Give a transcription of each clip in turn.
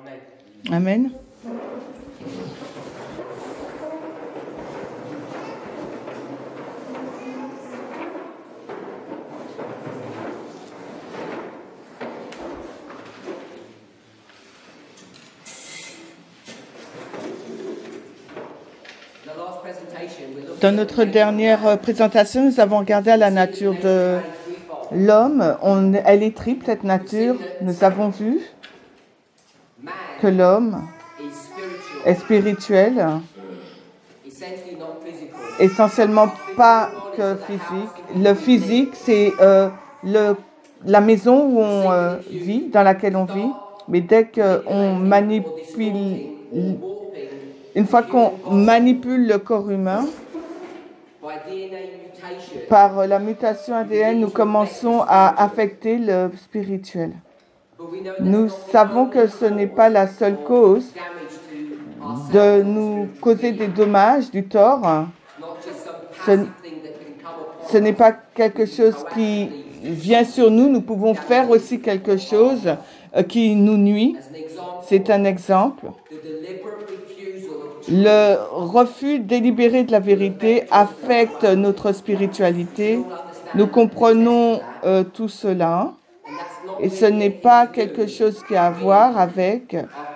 Amen. Dans notre dernière présentation, nous avons regardé à la nature de l'homme. Elle est triple, cette nature. Nous avons vu que l'homme est spirituel, essentiellement pas que physique. Le physique, c'est la maison où on vit, dans laquelle on vit. Mais dès qu'on manipule, une fois qu'on manipule le corps humain, par la mutation ADN, nous commençons à affecter le spirituel. Nous savons que ce n'est pas la seule cause de nous causer des dommages, du tort. Ce n'est pas quelque chose qui vient sur nous. Nous pouvons faire aussi quelque chose qui nous nuit. C'est un exemple. Le refus délibéré de la vérité affecte notre spiritualité. Nous comprenons tout cela. Et ce n'est pas quelque chose qui a à voir avec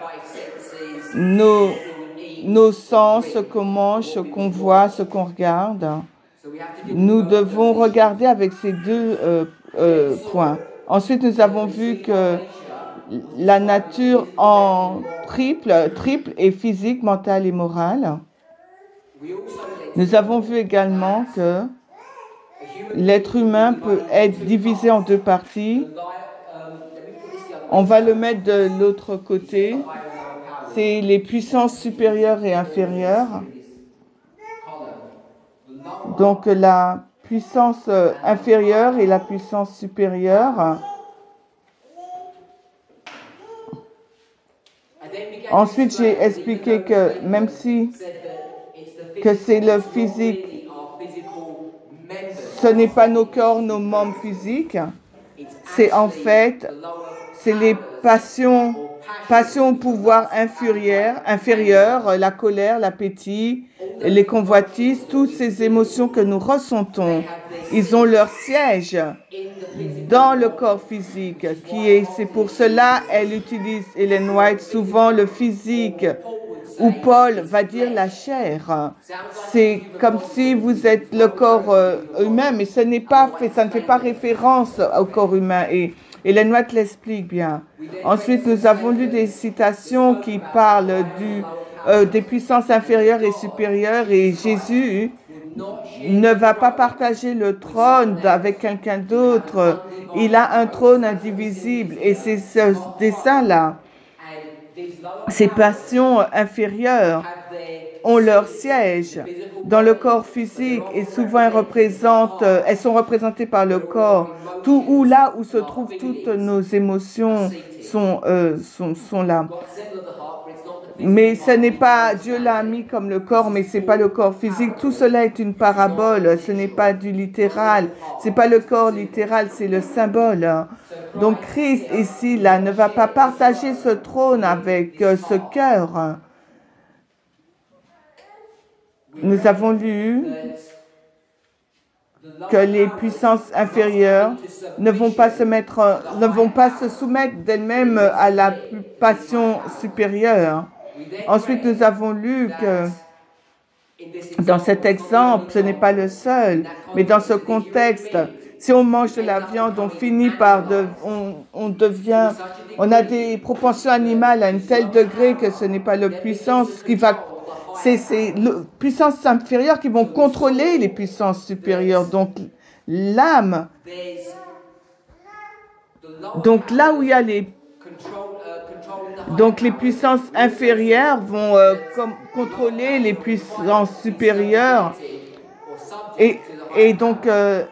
nos sens, ce qu'on mange, ce qu'on voit, ce qu'on regarde. Nous devons regarder avec ces deux points. Ensuite, nous avons vu que la nature en triple est physique, mentale et morale. Nous avons vu également que l'être humain peut être divisé en deux parties. On va le mettre de l'autre côté. C'est les puissances supérieures et inférieures. Donc la puissance inférieure et la puissance supérieure. Ensuite, j'ai expliqué que même si que c'est le physique, ce n'est pas nos corps, nos membres physiques, c'est en fait, c'est les passions au pouvoir inférieur, la colère, l'appétit, les convoitises, toutes ces émotions que nous ressentons, ils ont leur siège dans le corps physique, c'est pour cela elle utilise, Ellen White, souvent le physique, où Paul va dire la chair. C'est comme si vous êtes le corps humain, mais ça ne fait pas référence au corps humain. Et Ellen White l'explique bien. Ensuite, nous avons lu des citations qui parlent des puissances inférieures et supérieures, et Jésus ne va pas partager le trône avec quelqu'un d'autre. Il a un trône indivisible, et c'est ce dessin-là. Ces passions inférieures ont leur siège dans le corps physique, et souvent elles sont représentées par le corps. Là où se trouvent toutes nos émotions sont là. Mais ce n'est pas, Dieu l'a mis comme le corps, mais ce n'est pas le corps physique. Tout cela est une parabole, ce n'est pas du littéral. Ce n'est pas le corps littéral, c'est le symbole. Donc Christ ici, là, ne va pas partager ce trône avec ce cœur. Nous avons lu que les puissances inférieures ne vont pas se soumettre d'elles-mêmes à la passion supérieure. Ensuite, nous avons lu que dans cet exemple, ce n'est pas le seul, mais dans ce contexte, si on mange de la viande, on finit par on a des propensions animales à un tel degré que ce n'est pas la puissance c'est les puissances inférieures qui vont contrôler les puissances supérieures. Donc l'âme, donc là où il y a les puissances inférieures vont contrôler les puissances supérieures, et donc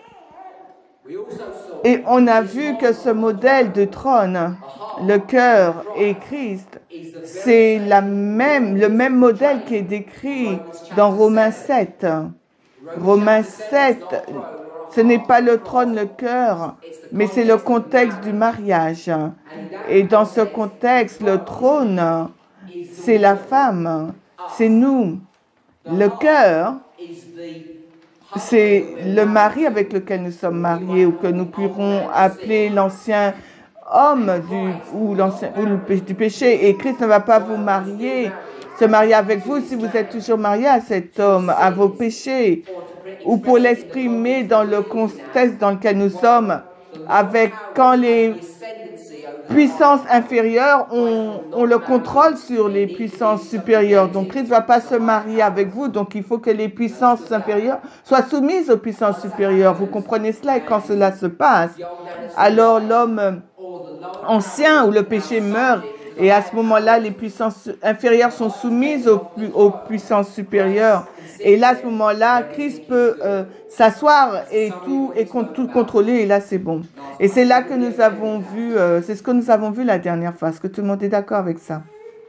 et on a vu que ce modèle de trône, le cœur et Christ, c'est le même modèle qui est décrit dans Romains 7. Romains 7 Ce n'est pas le trône, le cœur, mais c'est le contexte du mariage. Et dans ce contexte, le trône, c'est la femme, c'est nous. Le cœur, c'est le mari avec lequel nous sommes mariés, ou que nous pourrons appeler l'ancien homme du péché. Et Christ ne va pas vous se marier avec vous si vous êtes toujours marié à cet homme, à vos péchés, ou pour l'exprimer dans le contexte dans lequel nous sommes, quand les puissances inférieures ont le contrôle sur les puissances supérieures. Donc Christ ne va pas se marier avec vous, donc il faut que les puissances inférieures soient soumises aux puissances supérieures. Vous comprenez cela? Et quand cela se passe, alors l'homme ancien ou le péché meurt, et à ce moment-là, les puissances inférieures sont soumises aux puissances supérieures. Et là, à ce moment-là, Christ peut s'asseoir et tout contrôler, et là, c'est bon. Et c'est là que nous avons vu, c'est ce que nous avons vu la dernière fois. Est-ce que tout le monde est d'accord avec ça?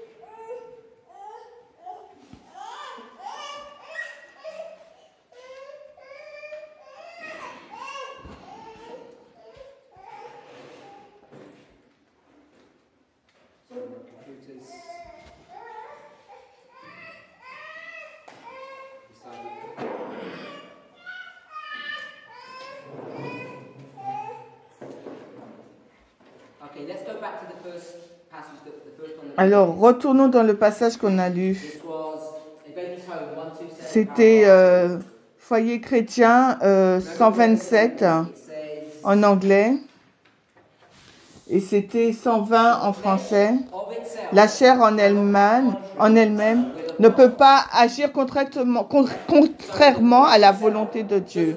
Alors, retournons dans le passage qu'on a lu. C'était Foyer chrétien 127 en anglais et c'était 120 en français. La chair en elle-même ne peut pas agir contrairement à la volonté de Dieu.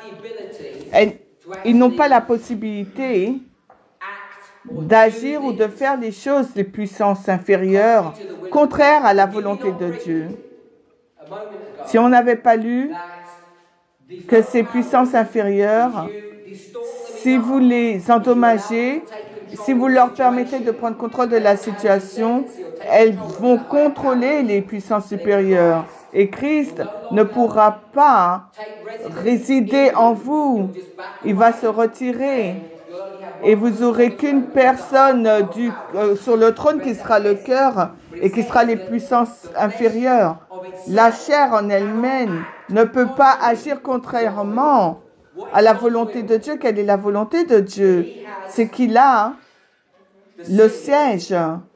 Ils n'ont pas la possibilité d'agir ou de faire des choses, les puissances inférieures, contraires à la volonté de Dieu. Si on n'avait pas lu que ces puissances inférieures, si vous les endommagez, si vous leur permettez de prendre contrôle de la situation, elles vont contrôler les puissances supérieures. Et Christ ne pourra pas résider en vous. Il va se retirer. Et vous n'aurez qu'une personne sur le trône qui sera le cœur et qui sera les puissances inférieures. La chair en elle-même ne peut pas agir contrairement à la volonté de Dieu. Quelle est la volonté de Dieu? C'est qu'il a le siège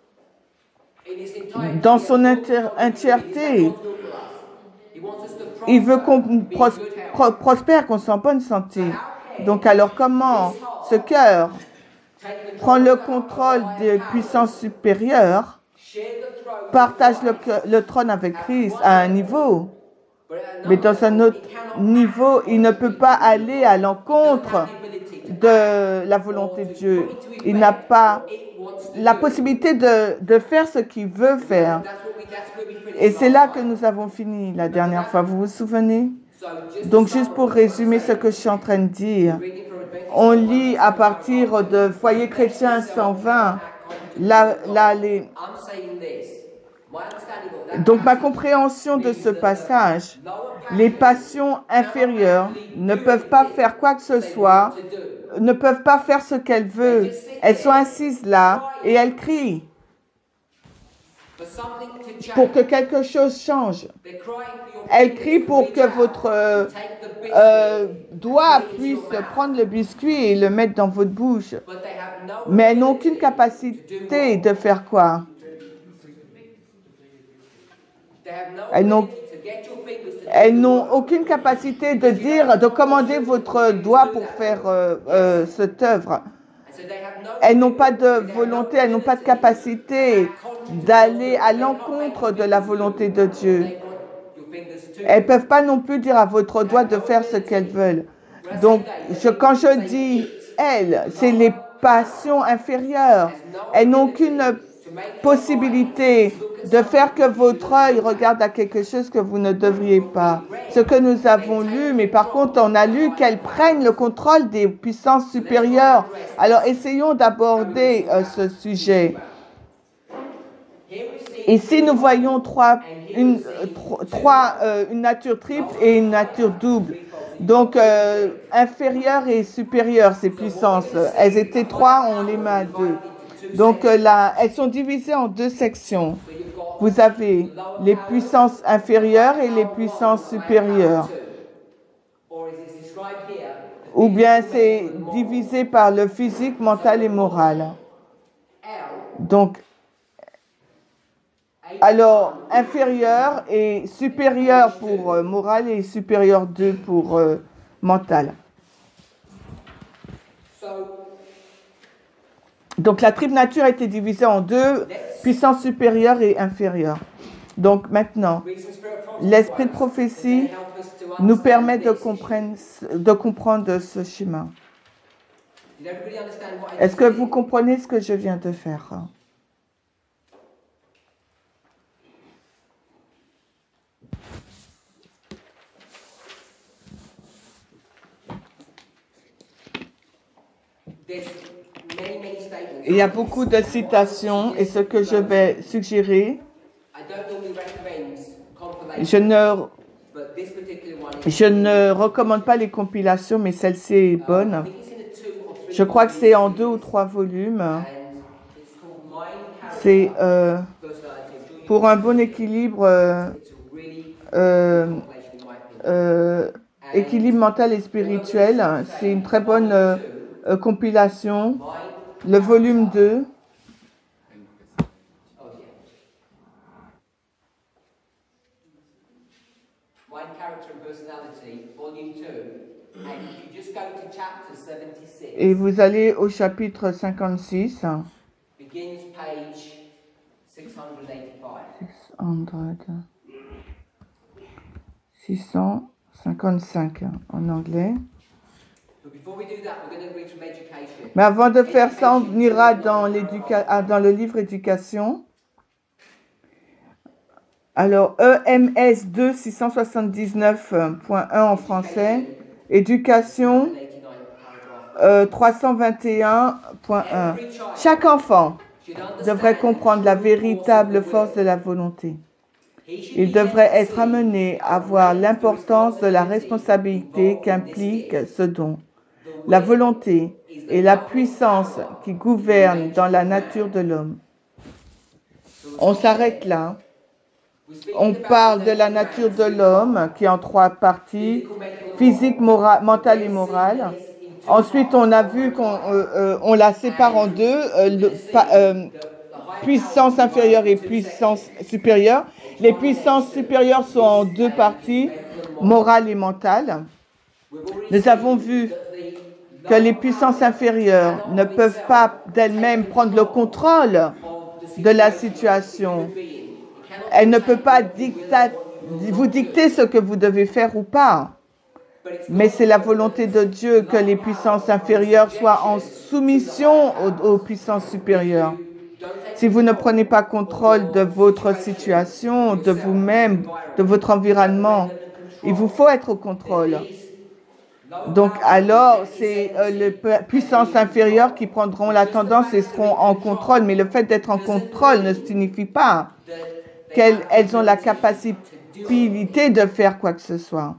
dans son entièreté. Il veut qu'on prospère, qu'on soit en bonne santé. Donc alors comment ce cœur prend le contrôle des puissances supérieures, partage le trône avec Christ à un niveau, mais dans un autre niveau, il ne peut pas aller à l'encontre de la volonté de Dieu. Il n'a pas la possibilité de faire ce qu'il veut faire. Et c'est là que nous avons fini la dernière fois. Vous vous souvenez? Donc, juste pour résumer ce que je suis en train de dire, on lit à partir de Foyer chrétien 120, donc ma compréhension de ce passage, les passions inférieures ne peuvent pas faire quoi que ce soit, ne peuvent pas faire ce qu'elles veulent. Elles sont assises là et elles crient pour que quelque chose change. Elle crie pour que votre doigt puisse prendre le biscuit et le mettre dans votre bouche. Mais elles n'ont aucune capacité de faire quoi? Elles n'ont aucune capacité de commander votre doigt pour faire cette œuvre. Elles n'ont pas de volonté, elles n'ont pas de capacité d'aller à l'encontre de la volonté de Dieu. Elles ne peuvent pas non plus dire à votre doigt de faire ce qu'elles veulent. Donc, quand je dis elles, c'est les passions inférieures. Elles n'ont aucune possibilité de faire que votre œil regarde à quelque chose que vous ne devriez pas. Ce que nous avons lu, mais par contre, on a lu qu'elles prennent le contrôle des puissances supérieures. Alors, essayons d'aborder ce sujet. Ici, nous voyons une nature triple et une nature double. Donc, inférieure et supérieure, ces puissances. Elles étaient trois, on les met à deux. Donc, là, elles sont divisées en deux sections. Vous avez les puissances inférieures et les puissances supérieures. Ou bien c'est divisé par le physique, mental et moral. Donc, alors, inférieur et supérieur pour moral et supérieur 2 pour mental. Donc, la triple nature a été divisée en deux, puissance supérieure et inférieure. Donc, maintenant, l'esprit de prophétie nous permet de comprendre ce schéma. Est-ce que vous comprenez ce que je viens de faire? Il y a beaucoup de citations et ce que je vais suggérer, je ne recommande pas les compilations, mais celle-ci est bonne. Je crois que c'est en 2 ou 3 volumes. C'est pour un bon équilibre, équilibre mental et spirituel. C'est une très bonne compilation. Le volume 2. Et vous allez au chapitre 56. 655 en anglais. Mais avant de faire ça, on ira dans le livre éducation. Alors, EMS 2 679.1 en français, éducation 321.1. Chaque enfant devrait comprendre la véritable force de la volonté. Il devrait être amené à voir l'importance de la responsabilité qu'implique ce don. La volonté est la puissance qui gouverne dans la nature de l'homme. On s'arrête là. On parle de la nature de l'homme qui est en 3 parties, physique, mentale et morale. Ensuite, on a vu qu'on la sépare en deux, puissance inférieure et puissance supérieure. Les puissances supérieures sont en 2 parties, morale et mentale. Nous avons vu que les puissances inférieures ne peuvent pas d'elles-mêmes prendre le contrôle de la situation. Elle ne peut pas vous dicter ce que vous devez faire ou pas. Mais c'est la volonté de Dieu que les puissances inférieures soient en soumission aux puissances supérieures. Si vous ne prenez pas contrôle de votre situation, de vous-même, de votre environnement, il vous faut être au contrôle. Donc alors, c'est les puissances inférieures qui prendront la tendance et seront en contrôle. Mais le fait d'être en contrôle ne signifie pas qu'elles ont la capacité de faire quoi que ce soit.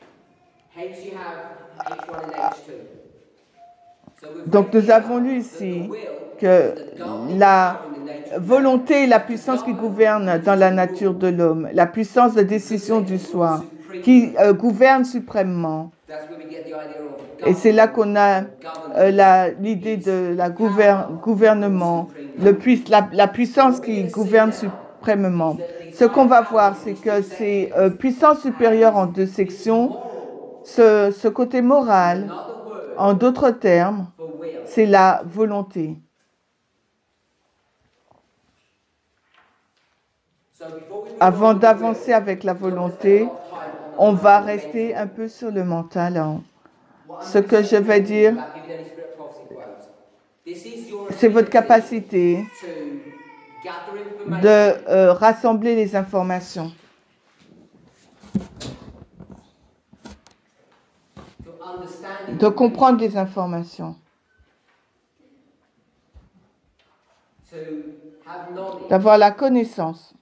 Donc nous avons lu ici que la volonté est la puissance qui gouverne dans la nature de l'homme, la puissance de décision du soi, qui gouverne suprêmement. Et c'est là qu'on a l'idée de la gouvernement, la puissance qui gouverne suprêmement. Ce qu'on va voir, c'est que c'est puissance supérieure en 2 sections. Ce côté moral, en d'autres termes, c'est la volonté. Avant d'avancer avec la volonté, on va rester un peu sur le mental. Ce que je vais dire, c'est votre capacité de rassembler les informations. De comprendre les informations. d'avoir la connaissance,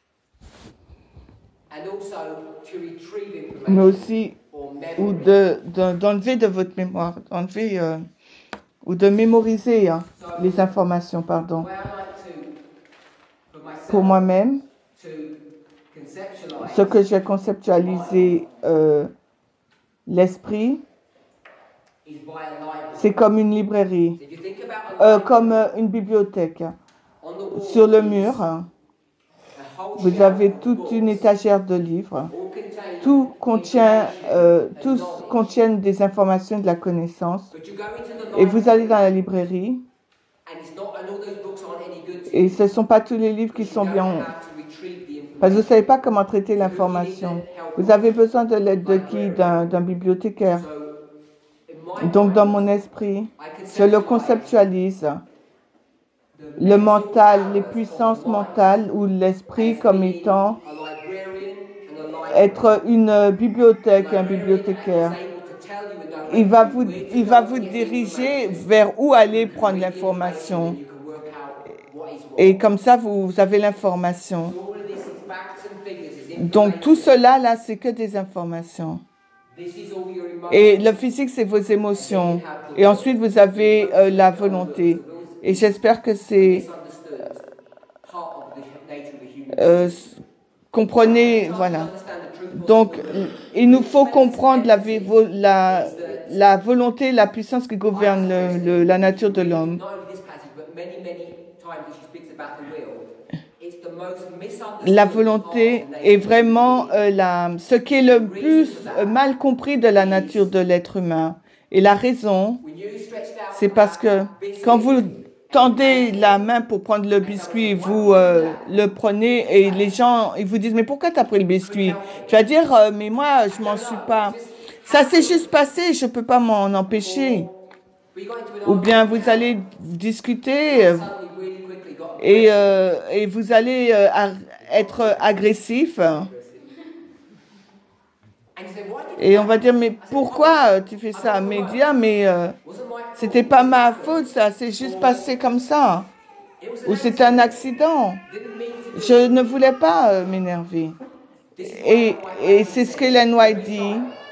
mais aussi ou d'enlever de votre mémoire, d'enlever ou de mémoriser les informations, pardon. Pour moi-même, ce que j'ai conceptualisé, l'esprit, c'est comme une librairie, comme une bibliothèque. Sur le mur, vous avez toute une étagère de livres. Tous contiennent des informations, de la connaissance. Et vous allez dans la librairie, et ce ne sont pas tous les livres qui sont bien, parce que vous ne savez pas comment traiter l'information. Vous avez besoin de l'aide de qui? D'un bibliothécaire. Donc, dans mon esprit, je le conceptualise, le mental, les puissances mentales ou l'esprit comme étant être une bibliothèque, un bibliothécaire. Il va vous diriger vers où aller prendre l'information. Et comme ça, vous avez l'information. Donc, tout cela, là, c'est que des informations. Et le physique, c'est vos émotions. Et ensuite, vous avez la volonté. Et j'espère que c'est... comprenez, voilà. Donc, il nous faut comprendre la volonté, la puissance qui gouverne la nature de l'homme. La volonté est vraiment ce qui est le plus mal compris de la nature de l'être humain. Et la raison, c'est parce que quand vous tendez la main pour prendre le biscuit, vous le prenez et les gens, ils vous disent « Mais pourquoi tu as pris le biscuit ?» Tu vas dire « Mais moi, je m'en suis pas... Ça s'est juste passé, je ne peux pas m'en empêcher. » Ou bien vous allez discuter et vous allez être agressif. Et on va dire, mais pourquoi tu fais ça? Mais dire, mais c'était pas ma faute, ça, c'est juste passé comme ça. Ou c'est un accident. Je ne voulais pas m'énerver. Et c'est ce qu'Ellen White dit.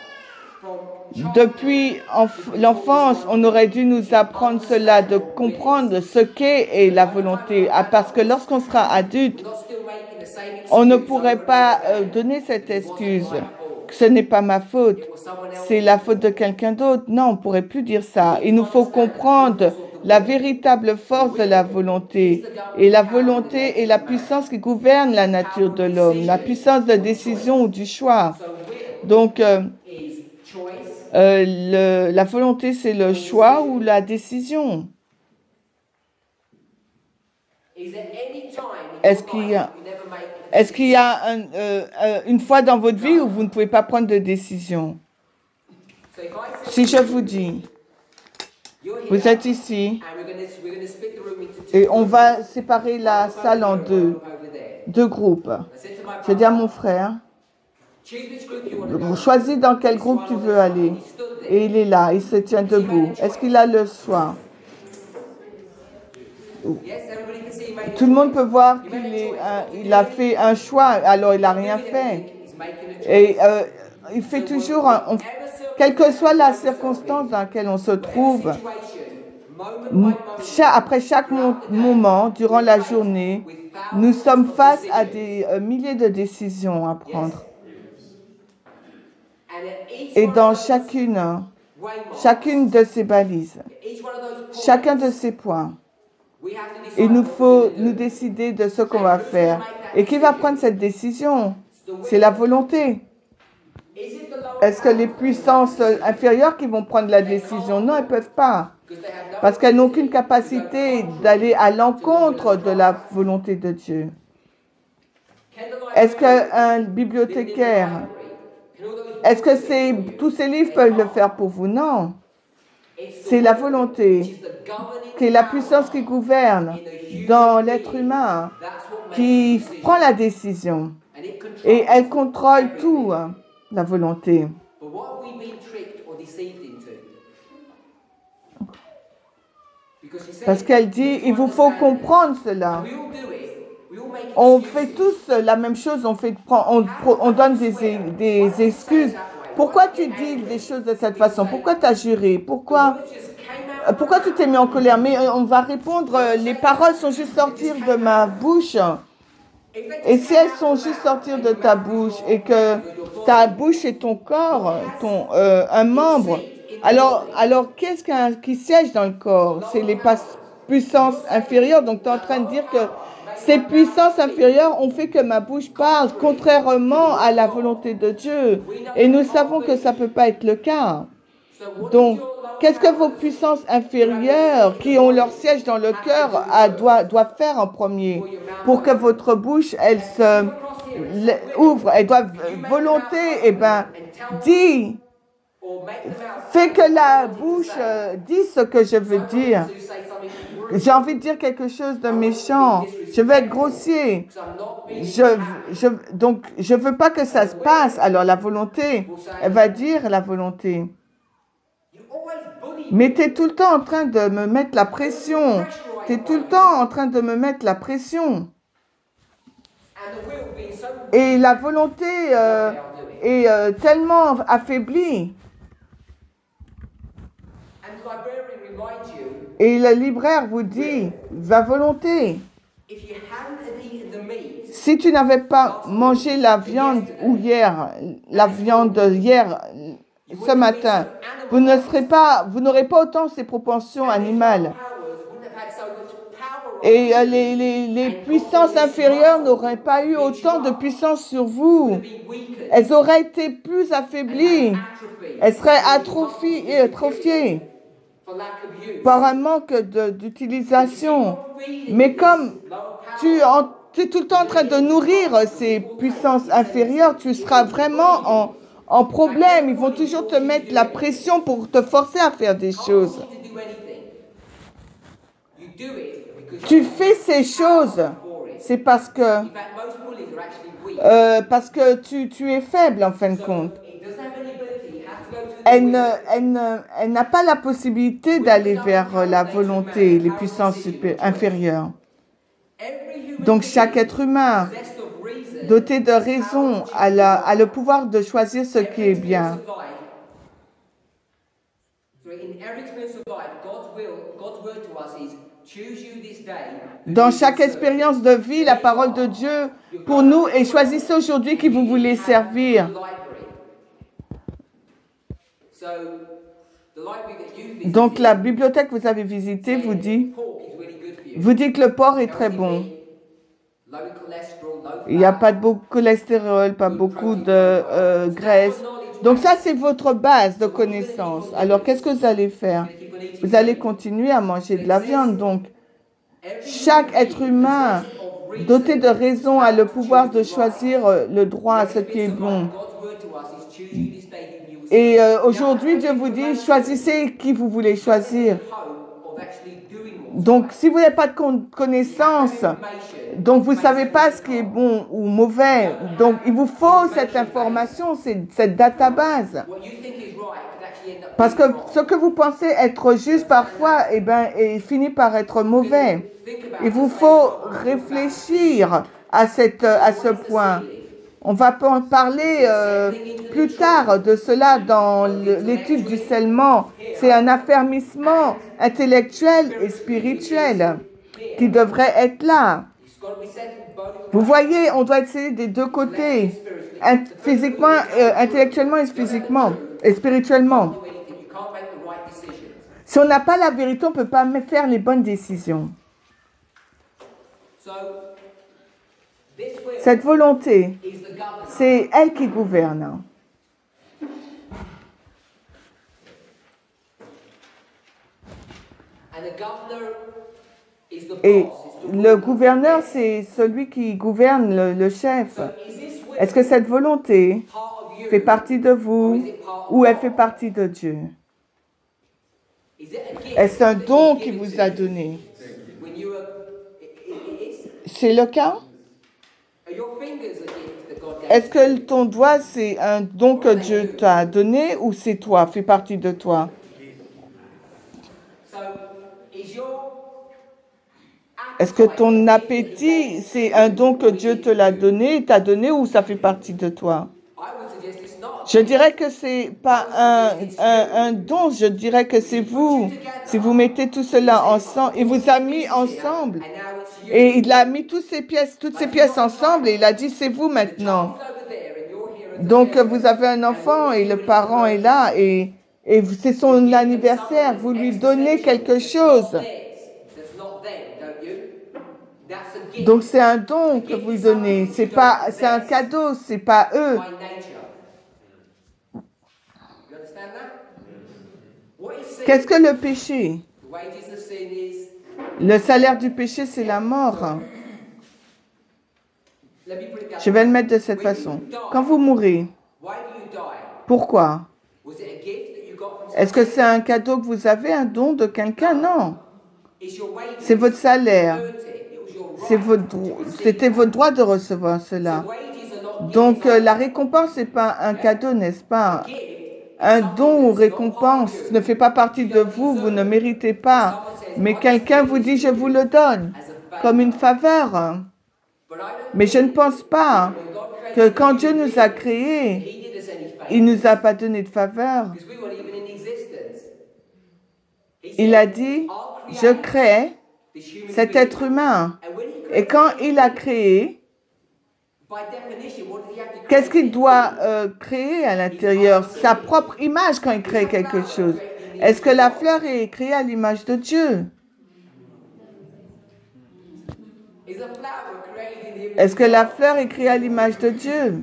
Depuis l'enfance, on aurait dû nous apprendre cela, de comprendre ce qu'est la volonté. Parce que lorsqu'on sera adulte, on ne pourrait pas donner cette excuse. Ce n'est pas ma faute, c'est la faute de quelqu'un d'autre. Non, on ne pourrait plus dire ça. Il nous faut comprendre la véritable force de la volonté. Et la volonté est la puissance qui gouverne la nature de l'homme, la puissance de décision ou du choix. Donc, la volonté, c'est le choix ou la décision. Est-ce qu'il y a une fois dans votre vie où vous ne pouvez pas prendre de décision? Si je vous dis, vous êtes ici et on va séparer la salle en deux groupes. Je dis à mon frère, choisis dans quel groupe tu veux aller. Et il est là, il se tient debout. Est-ce qu'il a le choix? Tout le monde peut voir qu'il a fait un choix, alors il n'a rien fait. Et il fait toujours, quelle que soit la circonstance dans laquelle on se trouve, après chaque moment, durant la journée, nous sommes face à des milliers de décisions à prendre. Et dans chacune de ces balises, chacun de ces points, il nous faut nous décider de ce qu'on va faire. Et qui va prendre cette décision? C'est la volonté. Est-ce que les puissances inférieures qui vont prendre la décision? Non, elles ne peuvent pas. Parce qu'elles n'ont aucune capacité d'aller à l'encontre de la volonté de Dieu. Est-ce qu'un bibliothécaire, est-ce que tous ces livres peuvent le faire pour vous? Non. C'est la volonté, qui est la puissance qui gouverne dans l'être humain, qui prend la décision. Et elle contrôle tout, la volonté. Parce qu'elle dit, il vous faut comprendre cela. On fait tous la même chose, on donne des excuses. Pourquoi tu dis des choses de cette façon? Pourquoi tu as juré? Pourquoi tu t'es mis en colère? Mais on va répondre, les paroles sont juste sortir de ma bouche. Et si elles sont juste sortir de ta bouche et que ta bouche est ton corps, un membre, alors qu'est-ce qui siège dans le corps? C'est les puissances inférieures. Donc tu es en train de dire que ces puissances inférieures ont fait que ma bouche parle contrairement à la volonté de Dieu. Et nous savons que ça ne peut pas être le cas. Donc, qu'est-ce que vos puissances inférieures qui ont leur siège dans le cœur doivent faire en premier pour que votre bouche, elle se ouvre? Elle doit volonté, dis, fais que la bouche dise ce que je veux dire. J'ai envie de dire quelque chose de méchant. Je vais être grossier. Donc, je ne veux pas que ça se passe. Alors, la volonté, elle va dire la volonté. Mais tu es tout le temps en train de me mettre la pression. Tu es tout le temps en train de me mettre la pression. Et la volonté est tellement affaiblie. Et le libraire vous dit, va volonté. Si tu n'avais pas mangé la viande hier, ce matin, vous n'aurez pas autant ces propensions animales. Et les puissances inférieures n'auraient pas eu autant de puissance sur vous. Elles auraient été plus affaiblies. Elles seraient atrophiées par un manque d'utilisation. Mais comme tu es tout le temps en train de nourrir ces puissances inférieures, tu seras vraiment en problème. Ils vont toujours te mettre la pression pour te forcer à faire des choses. Tu fais ces choses, c'est parce que tu es faible en fin de compte. Elle n'a pas la possibilité d'aller vers la volonté, les puissances inférieures. Donc chaque être humain doté de raison a le pouvoir de choisir ce qui est bien. Dans chaque expérience de vie, la parole de Dieu pour nous est choisissez aujourd'hui qui vous voulez servir. Donc la bibliothèque que vous avez visitée vous dit que le porc est très bon. Il n'y a pas beaucoup de cholestérol, pas beaucoup de graisse. Donc ça, c'est votre base de connaissance. Alors, qu'est-ce que vous allez faire? Vous allez continuer à manger de la viande. Donc, chaque être humain doté de raison a le pouvoir de choisir le droit à ce qui est bon. Et aujourd'hui, Dieu vous dit, choisissez qui vous voulez choisir. Donc, si vous n'avez pas de connaissance, donc vous ne savez pas ce qui est bon ou mauvais, donc il vous faut cette information, cette database. Parce que ce que vous pensez être juste parfois, finit par être mauvais. Il vous faut réfléchir à ce point. On va parler plus tard de cela dans l'étude du scellement. C'est un affermissement intellectuel et spirituel qui devrait être là. Vous voyez, on doit être scellé des deux côtés, physiquement, intellectuellement et spirituellement. Si on n'a pas la vérité, on ne peut pas faire les bonnes décisions. Cette volonté, c'est elle qui gouverne. Et le gouverneur, c'est celui qui gouverne, le chef. Est-ce que cette volonté fait partie de vous ou elle fait partie de Dieu? Est-ce un don qu'il vous a donné? C'est le cas? Est-ce que ton doigt, c'est un don que Dieu t'a donné ou c'est toi, fait partie de toi? Est-ce que ton appétit, c'est un don que Dieu te l'a donné, t'a donné, ou ça fait partie de toi? Je dirais que c'est pas un don, je dirais que c'est vous. Si vous mettez tout cela ensemble, il vous a mis ensemble. Et il a mis toutes ces pièces ensemble et il a dit c'est vous maintenant. Donc vous avez un enfant et le parent est là et c'est son anniversaire, vous lui donnez quelque chose. Donc c'est un don que vous donnez, c'est un cadeau, c'est pas eux. Qu'est-ce que le péché? Le salaire du péché, c'est la mort. Je vais le mettre de cette façon. Quand vous mourrez, pourquoi? Est-ce que c'est un cadeau que vous avez, un don de quelqu'un? Non. C'est votre salaire. C'était votre droit de recevoir cela. Donc la récompense n'est pas un cadeau, n'est-ce pas? Un don ou récompense ne fait pas partie de vous, vous ne méritez pas. Mais quelqu'un vous dit, je vous le donne, comme une faveur. Mais je ne pense pas que quand Dieu nous a créés, il ne nous a pas donné de faveur. Il a dit, je crée cet être humain. Et quand il a créé, qu'est-ce qu'il doit créer à l'intérieur? Sa propre image quand il crée quelque chose. Est-ce que la fleur est créée à l'image de Dieu? Est-ce que la fleur est créée à l'image de Dieu?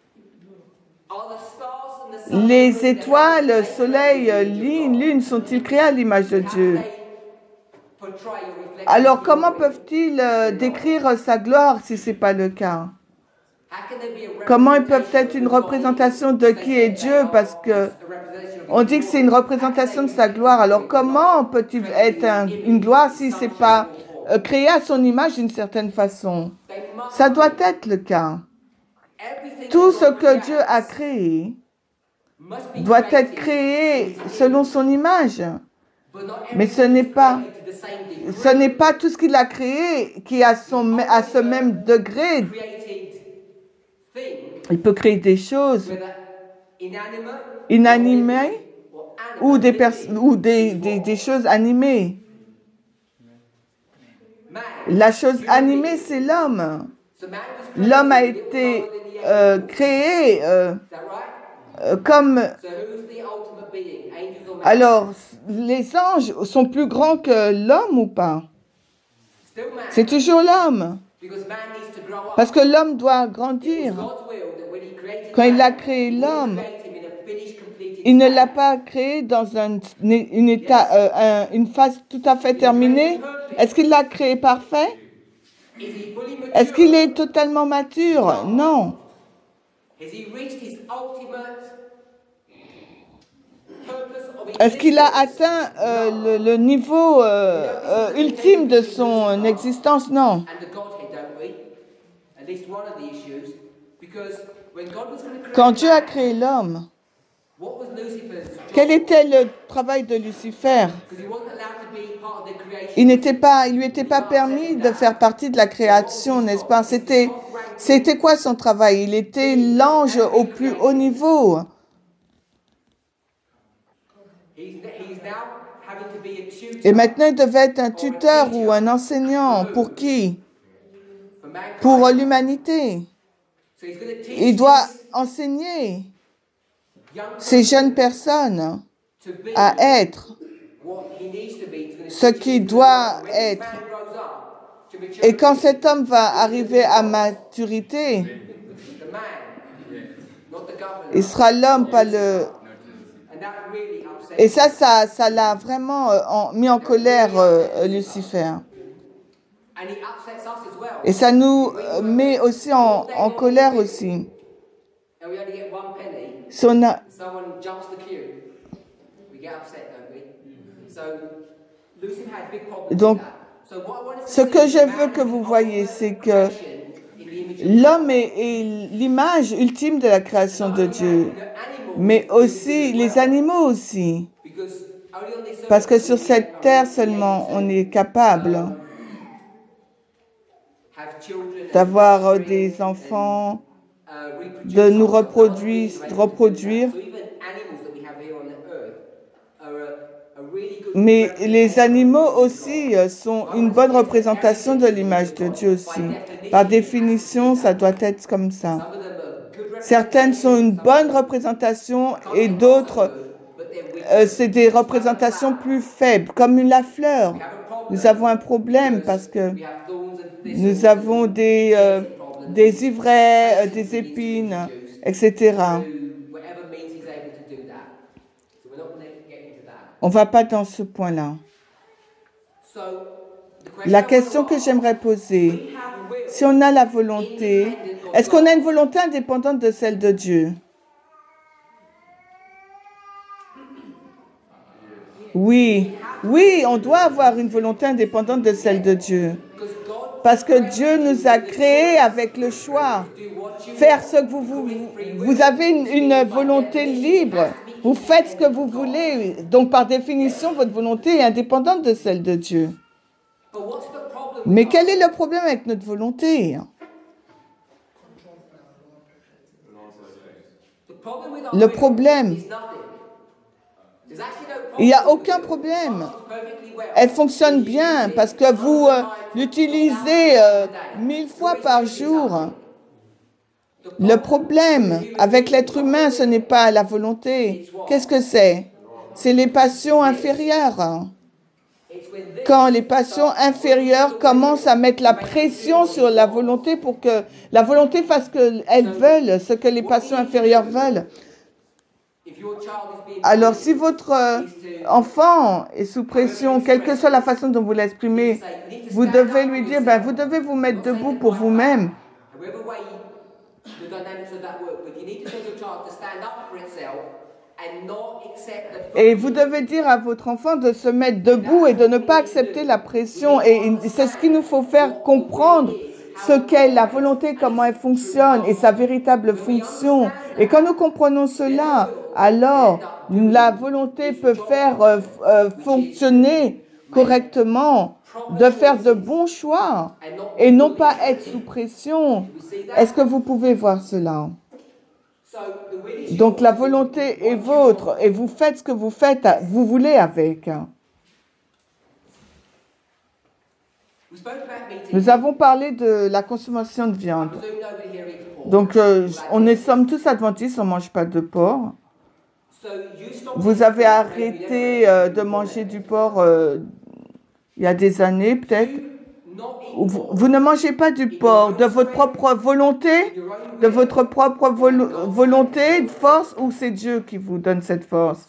Les étoiles, le soleil, lune sont-ils créés à l'image de Dieu? Alors comment peuvent-ils décrire sa gloire si ce n'est pas le cas? Comment ils peuvent être une représentation de qui est Dieu? Parce que on dit que c'est une représentation de sa gloire. Alors comment peut-il être une gloire si ce n'est pas créé à son image d'une certaine façon? Ça doit être le cas. Tout ce que Dieu a créé doit être créé selon son image. Mais ce n'est pas tout ce qu'il a créé qui est à ce même degré. Il peut créer des choses inanimées ou des choses animées. La chose animée, c'est l'homme. L'homme a été créé comme... Alors, les anges sont plus grands que l'homme ou pas? C'est toujours l'homme. Parce que l'homme doit grandir. Quand il a créé l'homme, il ne l'a pas créé dans une phase tout à fait terminée. Est-ce qu'il l'a créé parfait? Est-ce qu'il est totalement mature? Non. Est-ce qu'il a atteint le niveau ultime de son existence? Non. Quand Dieu a créé l'homme, quel était le travail de Lucifer? Il lui était pas permis de faire partie de la création, n'est-ce pas? C'était quoi son travail? Il était l'ange au plus haut niveau. Et maintenant, il devait être un tuteur ou un enseignant. Pour qui? Pour l'humanité. Il doit enseigner ces jeunes personnes à être ce qu'il doit être. Et quand cet homme va arriver à maturité, il sera l'homme, pas le... Et ça l'a vraiment mis en colère Lucifer. Et ça nous met aussi en colère aussi. Donc, ce que je veux que vous voyez, c'est que l'homme est l'image ultime de la création de Dieu, mais aussi les animaux aussi. Parce que sur cette terre seulement, on est capable d'avoir des enfants, de nous reproduire. Mais les animaux aussi sont une bonne représentation de l'image de Dieu aussi. Par définition, ça doit être comme ça. Certaines sont une bonne représentation et d'autres, c'est des représentations plus faibles, comme la fleur. Nous avons un problème parce que nous avons des ivraies, des épines, etc. On ne va pas dans ce point-là. La question que j'aimerais poser, si on a la volonté, est-ce qu'on a une volonté indépendante de celle de Dieu? Oui, oui, on doit avoir une volonté indépendante de celle de Dieu. Parce que Dieu nous a créés avec le choix. Faire ce que vous avez une volonté libre. Vous faites ce que vous voulez. Donc, par définition, votre volonté est indépendante de celle de Dieu. Mais quel est le problème avec notre volonté? Le problème, il n'y a aucun problème. Elle fonctionne bien parce que vous l'utilisez 1000 fois par jour. Le problème avec l'être humain, ce n'est pas la volonté. Qu'est-ce que c'est? C'est les passions inférieures. Quand les passions inférieures commencent à mettre la pression sur la volonté pour que la volonté fasse ce qu'elles veulent, ce que les passions inférieures veulent. Alors, si votre enfant est sous pression, quelle que soit la façon dont vous l'exprimez, vous devez lui dire, vous devez vous mettre debout pour vous-même. Et vous devez dire à votre enfant de se mettre debout et de ne pas accepter la pression. Et c'est ce qu'il nous faut faire comprendre, ce qu'est la volonté, comment elle fonctionne et sa véritable fonction. Et quand nous comprenons cela, alors la volonté peut faire fonctionner correctement, de faire de bons choix et non pas être sous pression. Est-ce que vous pouvez voir cela? Donc la volonté est vôtre et vous faites ce que vous voulez avec. Nous avons parlé de la consommation de viande. Donc on est somme tous adventistes, on ne mange pas de porc. Vous avez arrêté de manger du porc il y a des années peut-être. Vous ne mangez pas du porc de votre propre volonté, de votre propre volonté, de force, ou c'est Dieu qui vous donne cette force?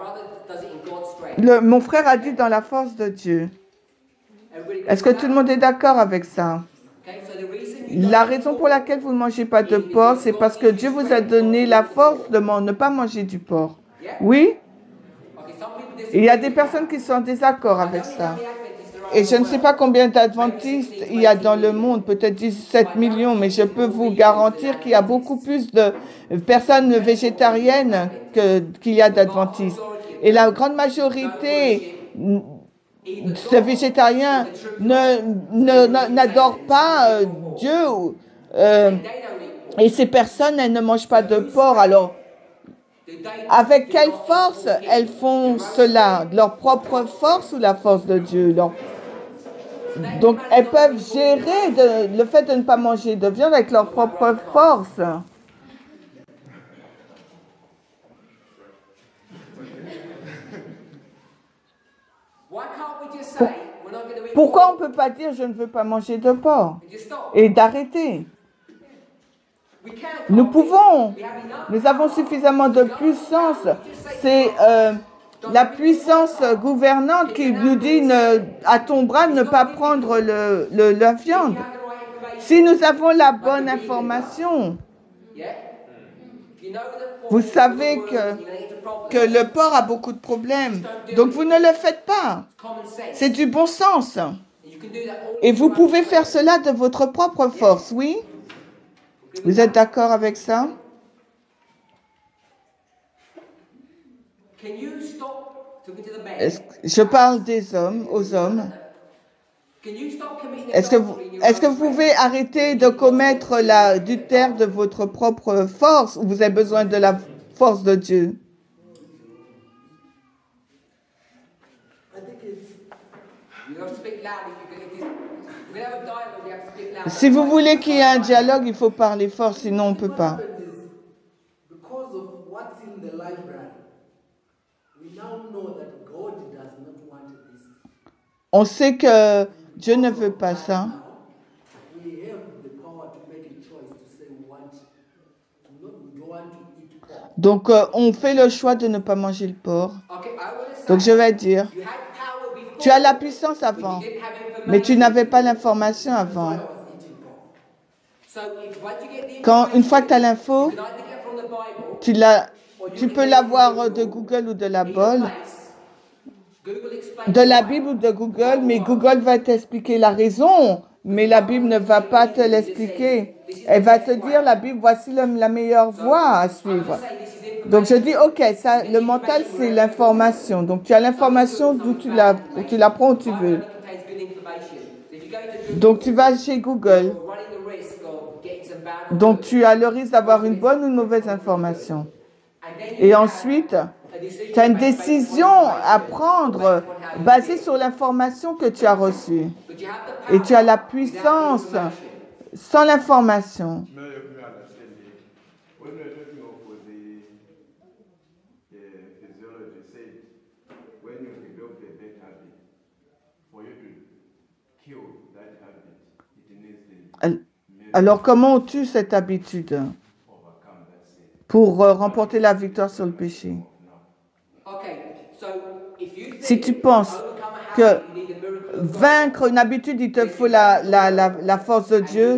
Mon frère a dit dans la force de Dieu. Est-ce que tout le monde est d'accord avec ça? La raison pour laquelle vous ne mangez pas de porc, c'est parce que Dieu vous a donné la force de ne pas manger du porc. Oui? Il y a des personnes qui sont en désaccord avec ça. Et je ne sais pas combien d'adventistes il y a dans le monde, peut-être 17 millions, mais je peux vous garantir qu'il y a beaucoup plus de personnes végétariennes qu'il y a d'adventistes. Et la grande majorité de végétariens n'adorent pas Dieu. Et ces personnes, elles ne mangent pas de porc. Alors, avec quelle force elles font cela? De leur propre force ou la force de Dieu? Donc, elles peuvent gérer le fait de ne pas manger de viande avec leur propre force. Pourquoi on ne peut pas dire « je ne veux pas manger de porc » et d'arrêter? Nous pouvons. Nous avons suffisamment de puissance. C'est la puissance gouvernante qui nous dit à ton bras de ne pas prendre la viande. Si nous avons la bonne information, vous savez que le porc a beaucoup de problèmes. Donc vous ne le faites pas. C'est du bon sens. Et vous pouvez faire cela de votre propre force, oui? Vous êtes d'accord avec ça? Je parle aux hommes. Est-ce que vous pouvez arrêter de commettre l'adultère de votre propre force ou vous avez besoin de la force de Dieu? Si vous voulez qu'il y ait un dialogue, il faut parler fort, sinon on ne peut pas. On sait que Dieu ne veut pas ça. Donc, on fait le choix de ne pas manger le porc. Donc, je vais dire, tu as la puissance avant, mais tu n'avais pas l'information avant. Une fois que tu as l'info, tu peux l'avoir de Google ou de la Bible ou de Google, mais Google va t'expliquer la raison, mais la Bible ne va pas te l'expliquer. Elle va te dire, la Bible, voici la meilleure voie à suivre. Donc je dis, ok, ça, le mental, c'est l'information. Donc tu as l'information d'où tu la prends où tu veux. Donc tu vas chez Google. Donc tu as le risque d'avoir une bonne ou une mauvaise information. Et ensuite, tu as une décision à prendre basée sur l'information que tu as reçue. Et tu as la puissance sans l'information. Alors, comment on tue cette habitude pour remporter la victoire sur le péché? Si tu penses que vaincre une habitude, il te faut la force de Dieu,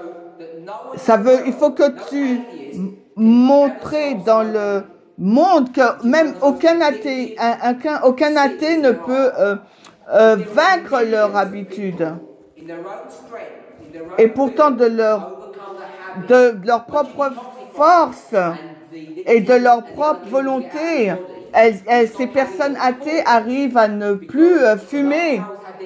il faut que tu montres dans le monde que même aucun athée ne peut vaincre leur habitude. Et pourtant, de leur propre force et de leur propre volonté, ces personnes athées arrivent à ne plus fumer.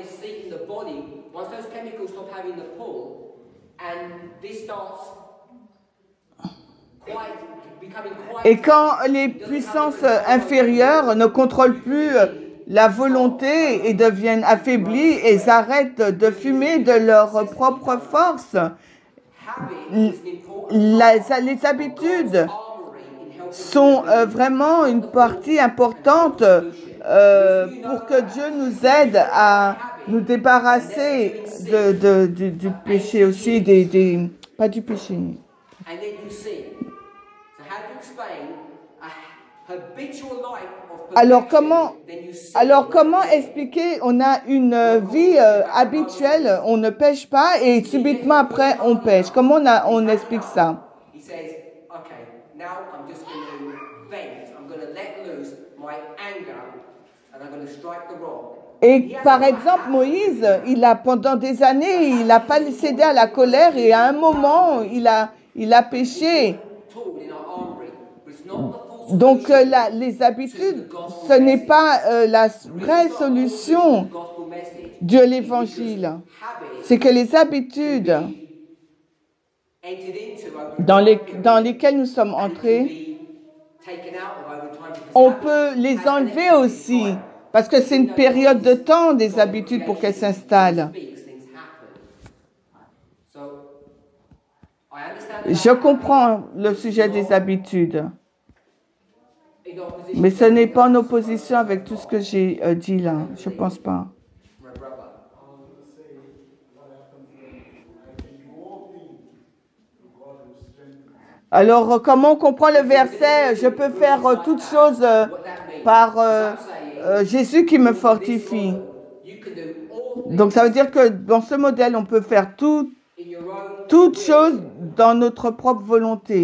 Et quand les puissances inférieures ne contrôlent plus la volonté et deviennent affaiblies et arrêtent de fumer de leur propre force, les habitudes sont vraiment une partie importante pour que Dieu nous aide à nous débarrasser du péché aussi, pas du péché. Alors comment expliquer on a une vie habituelle, on ne pêche pas et subitement après on pêche? Comment on explique ça? Et par exemple, Moïse, pendant des années, il n'a pas cédé à la colère et à un moment, il a péché. Donc, les habitudes, ce n'est pas la vraie solution de l'évangile. C'est que les habitudes dans lesquelles nous sommes entrés, on peut les enlever aussi, parce que c'est une période de temps des habitudes pour qu'elles s'installent. Je comprends le sujet des habitudes. Mais ce n'est pas en opposition avec tout ce que j'ai dit là. Je ne pense pas. Alors, comment on comprend le verset? Je peux faire toutes choses par Jésus qui me fortifie. Donc, ça veut dire que dans ce modèle, on peut faire toutes choses dans notre propre volonté.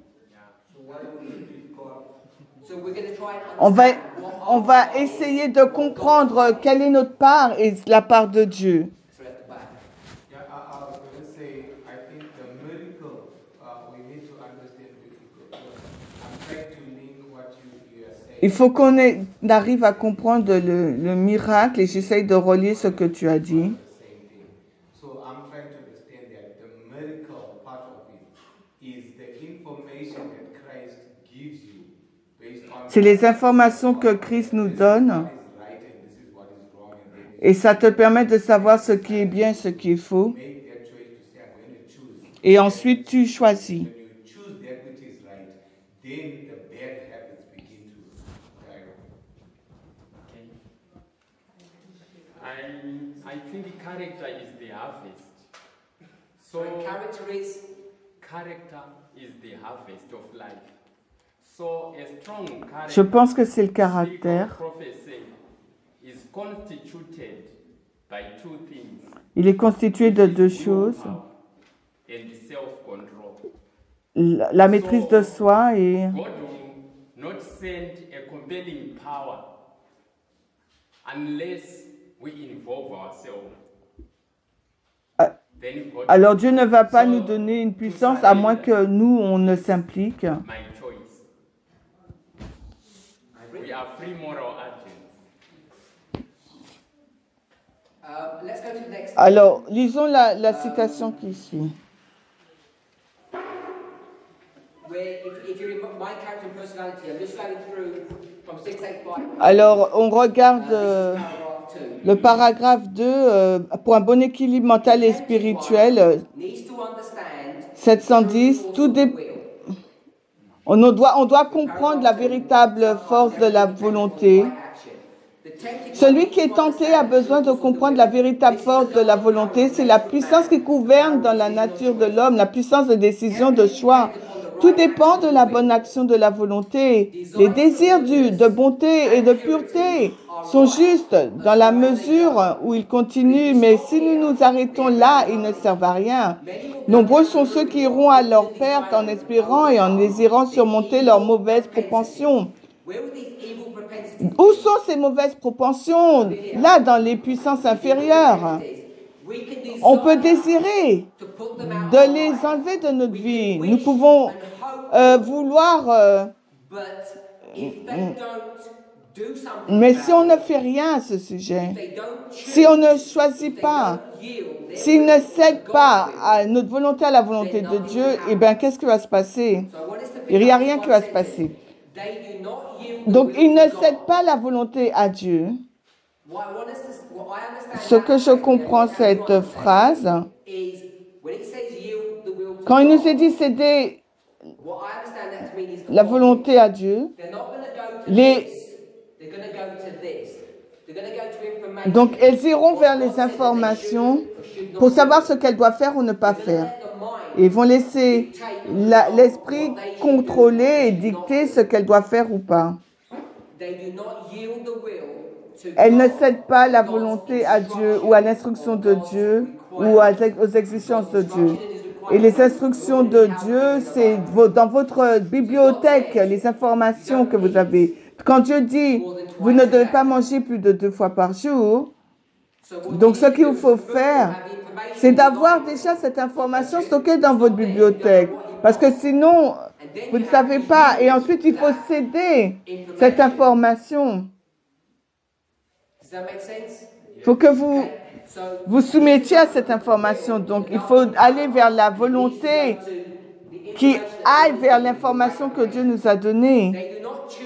On va essayer de comprendre quelle est notre part et la part de Dieu. Il faut qu'on arrive à comprendre le miracle et j'essaye de relier ce que tu as dit. C'est les informations que Christ nous donne. Et ça te permet de savoir ce qui est bien et ce qui est faux. Et ensuite, tu choisis. I think character is the harvest. So character is the harvest of life. So a strong character, Je pense que c'est le caractère. is constituted by two things. Il est constitué de deux choses. And self-control. La maîtrise de soi et... God will not send a compelling power unless we involve ourselves. Alors Dieu ne va pas nous donner une puissance à moins que nous, on ne s'implique. My choice. We are free moral agents. Alors, lisons la citation qui suit. Alors, on regarde le paragraphe 2, pour un bon équilibre mental et spirituel, 710, on doit comprendre la véritable force de la volonté. Celui qui est tenté a besoin de comprendre la véritable force de la volonté. C'est la puissance qui gouverne dans la nature de l'homme, la puissance de décision, de choix. Tout dépend de la bonne action de la volonté. Les désirs de bonté et de pureté sont justes dans la mesure où ils continuent, mais si nous nous arrêtons là, ils ne servent à rien. Nombreux sont ceux qui iront à leur perte en espérant et en désirant surmonter leurs mauvaises propensions. Où sont ces mauvaises propensions? Là, dans les puissances inférieures. On peut désirer de les enlever de notre vie. Nous pouvons vouloir... mais si on ne fait rien à ce sujet, si on ne choisit pas, s'il ne cède pas à notre volonté à la volonté de Dieu, eh bien, qu'est-ce qui va se passer? Il n'y a rien qui va se passer. Donc, il ne cède pas la volonté à Dieu. Ce que je comprends cette phrase, quand il nous est dit céder la volonté à Dieu, donc elles iront vers les informations pour savoir ce qu'elles doivent faire ou ne pas faire. Et vont laisser l'esprit contrôler et dicter ce qu'elles doivent faire ou pas. Elles ne cèdent pas la volonté à Dieu ou à l'instruction de Dieu ou aux exigences de Dieu. Et les instructions de Dieu, c'est dans votre bibliothèque, les informations que vous avez. Quand Dieu dit, vous ne devez pas manger plus de 2 fois par jour, donc ce qu'il vous faut faire, c'est d'avoir déjà cette information stockée dans votre bibliothèque. Parce que sinon, vous ne savez pas. Et ensuite, il faut céder cette information. Il faut que vous soumettiez à cette information. Donc, il faut aller vers la volonté qui aille vers l'information que Dieu nous a donnée.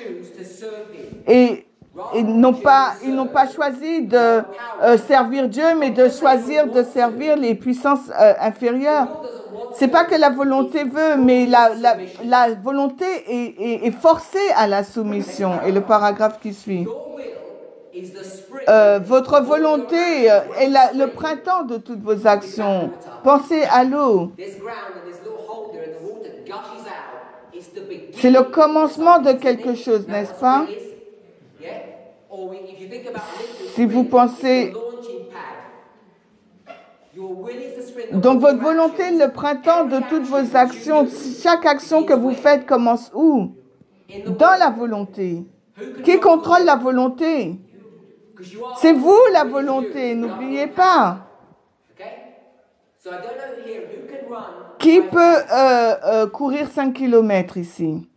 Et ils n'ont pas choisi de servir Dieu, mais de choisir de servir les puissances inférieures. C'est pas que la volonté veut, mais la volonté est forcée à la soumission. Et le paragraphe qui suit. Votre volonté est le printemps de toutes vos actions. Pensez à l'eau. C'est le commencement de quelque chose, n'est-ce pas? Si vous pensez... Donc votre volonté est le printemps de toutes vos actions. Chaque action que vous faites commence où? Dans la volonté. Qui contrôle la volonté? C'est vous la volonté, n'oubliez pas. Qui peut courir 5 km ici?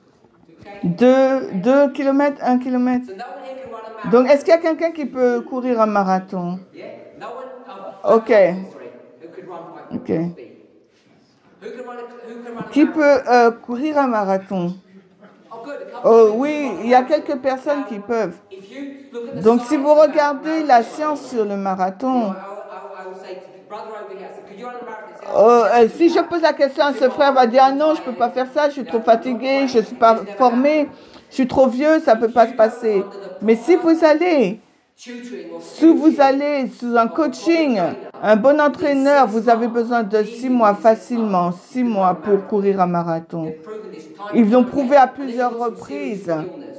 2 km, 1 km? Donc, est-ce qu'il y a quelqu'un qui peut courir un marathon? Ok. Ok. Qui peut courir un marathon? Oui, il y a quelques personnes qui peuvent. Donc, si vous regardez la science sur le marathon, si je pose la question à ce frère, il va dire, ah non, je ne peux pas faire ça, je suis trop fatigué, je ne suis pas formé, je suis trop vieux, ça ne peut pas se passer. Mais si vous allez sous un coaching, un bon entraîneur, vous avez besoin de 6 mois facilement, 6 mois pour courir un marathon. Ils l'ont prouvé à plusieurs reprises.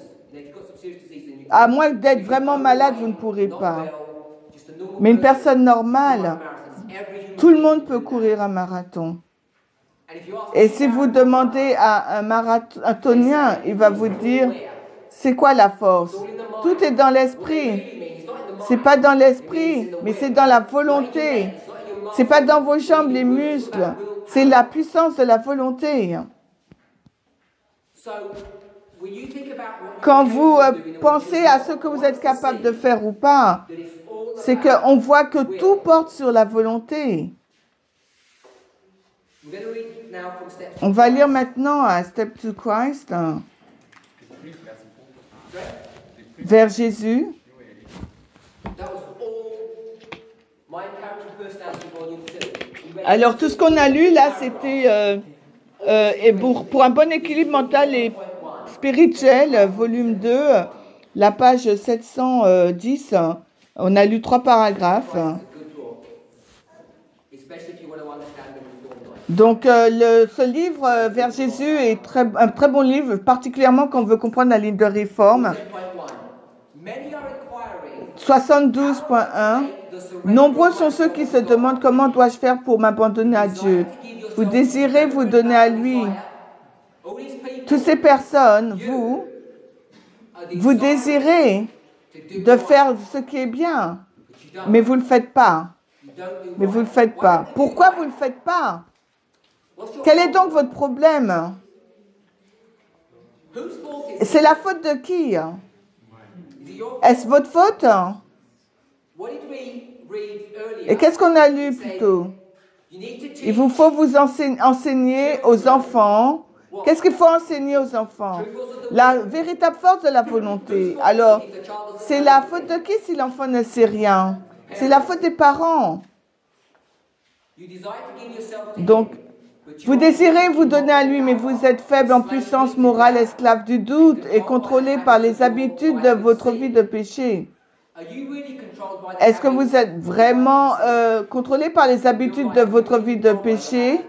À moins d'être vraiment malade, vous ne pourrez pas. Mais une personne normale, tout le monde peut courir un marathon. Et si vous demandez à un marathonien, il va vous dire, c'est quoi la force? Tout est dans l'esprit. C'est pas dans l'esprit, mais c'est dans la volonté. C'est pas dans vos jambes, les muscles. C'est la puissance de la volonté. Quand vous pensez à ce que vous êtes capable de faire ou pas, c'est qu'on voit que tout porte sur la volonté. On va lire maintenant à Step to Christ, vers Jésus. Alors, tout ce qu'on a lu là, c'était pour un bon équilibre mental et spirituel, volume 2, la page 710. On a lu 3 paragraphes. Donc, ce livre, Vers Jésus, est un très bon livre, particulièrement quand on veut comprendre la ligne de réforme. 72.1. Nombreux sont ceux qui se demandent comment dois-je faire pour m'abandonner à Dieu. Vous désirez vous donner à lui. Toutes ces personnes, vous désirez de faire ce qui est bien, mais vous ne le faites pas. Mais vous ne le faites pas. Pourquoi vous ne le faites pas? Quel est donc votre problème? C'est la faute de qui? Est-ce votre faute? Et qu'est-ce qu'on a lu plus tôt? Il vous faut vous enseigner aux enfants. Qu'est-ce qu'il faut enseigner aux enfants? La véritable force de la volonté. Alors, c'est la faute de qui si l'enfant ne sait rien? C'est la faute des parents. Donc, vous désirez vous donner à lui, mais vous êtes faible en puissance morale, esclave du doute et contrôlé par les habitudes de votre vie de péché. Est-ce que vous êtes vraiment contrôlé par les habitudes de votre vie de péché?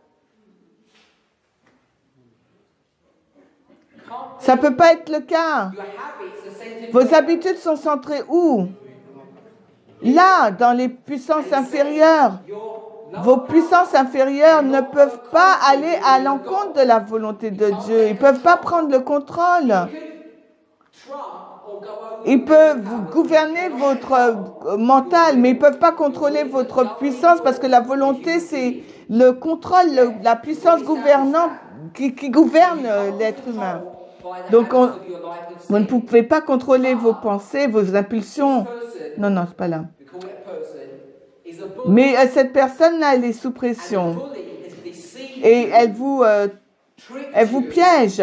Ça ne peut pas être le cas. Vos habitudes sont centrées où? Là, dans les puissances inférieures. Vos puissances inférieures ne peuvent pas aller à l'encontre de la volonté de Dieu. Ils ne peuvent pas prendre le contrôle. Ils peuvent gouverner votre mental, mais ils ne peuvent pas contrôler votre puissance parce que la volonté, c'est le contrôle, la puissance gouvernante qui gouverne l'être humain. Donc, vous ne pouvez pas contrôler vos pensées, vos impulsions. Non, non, c'est pas là. Mais cette personne-là, elle est sous pression. Et elle vous piège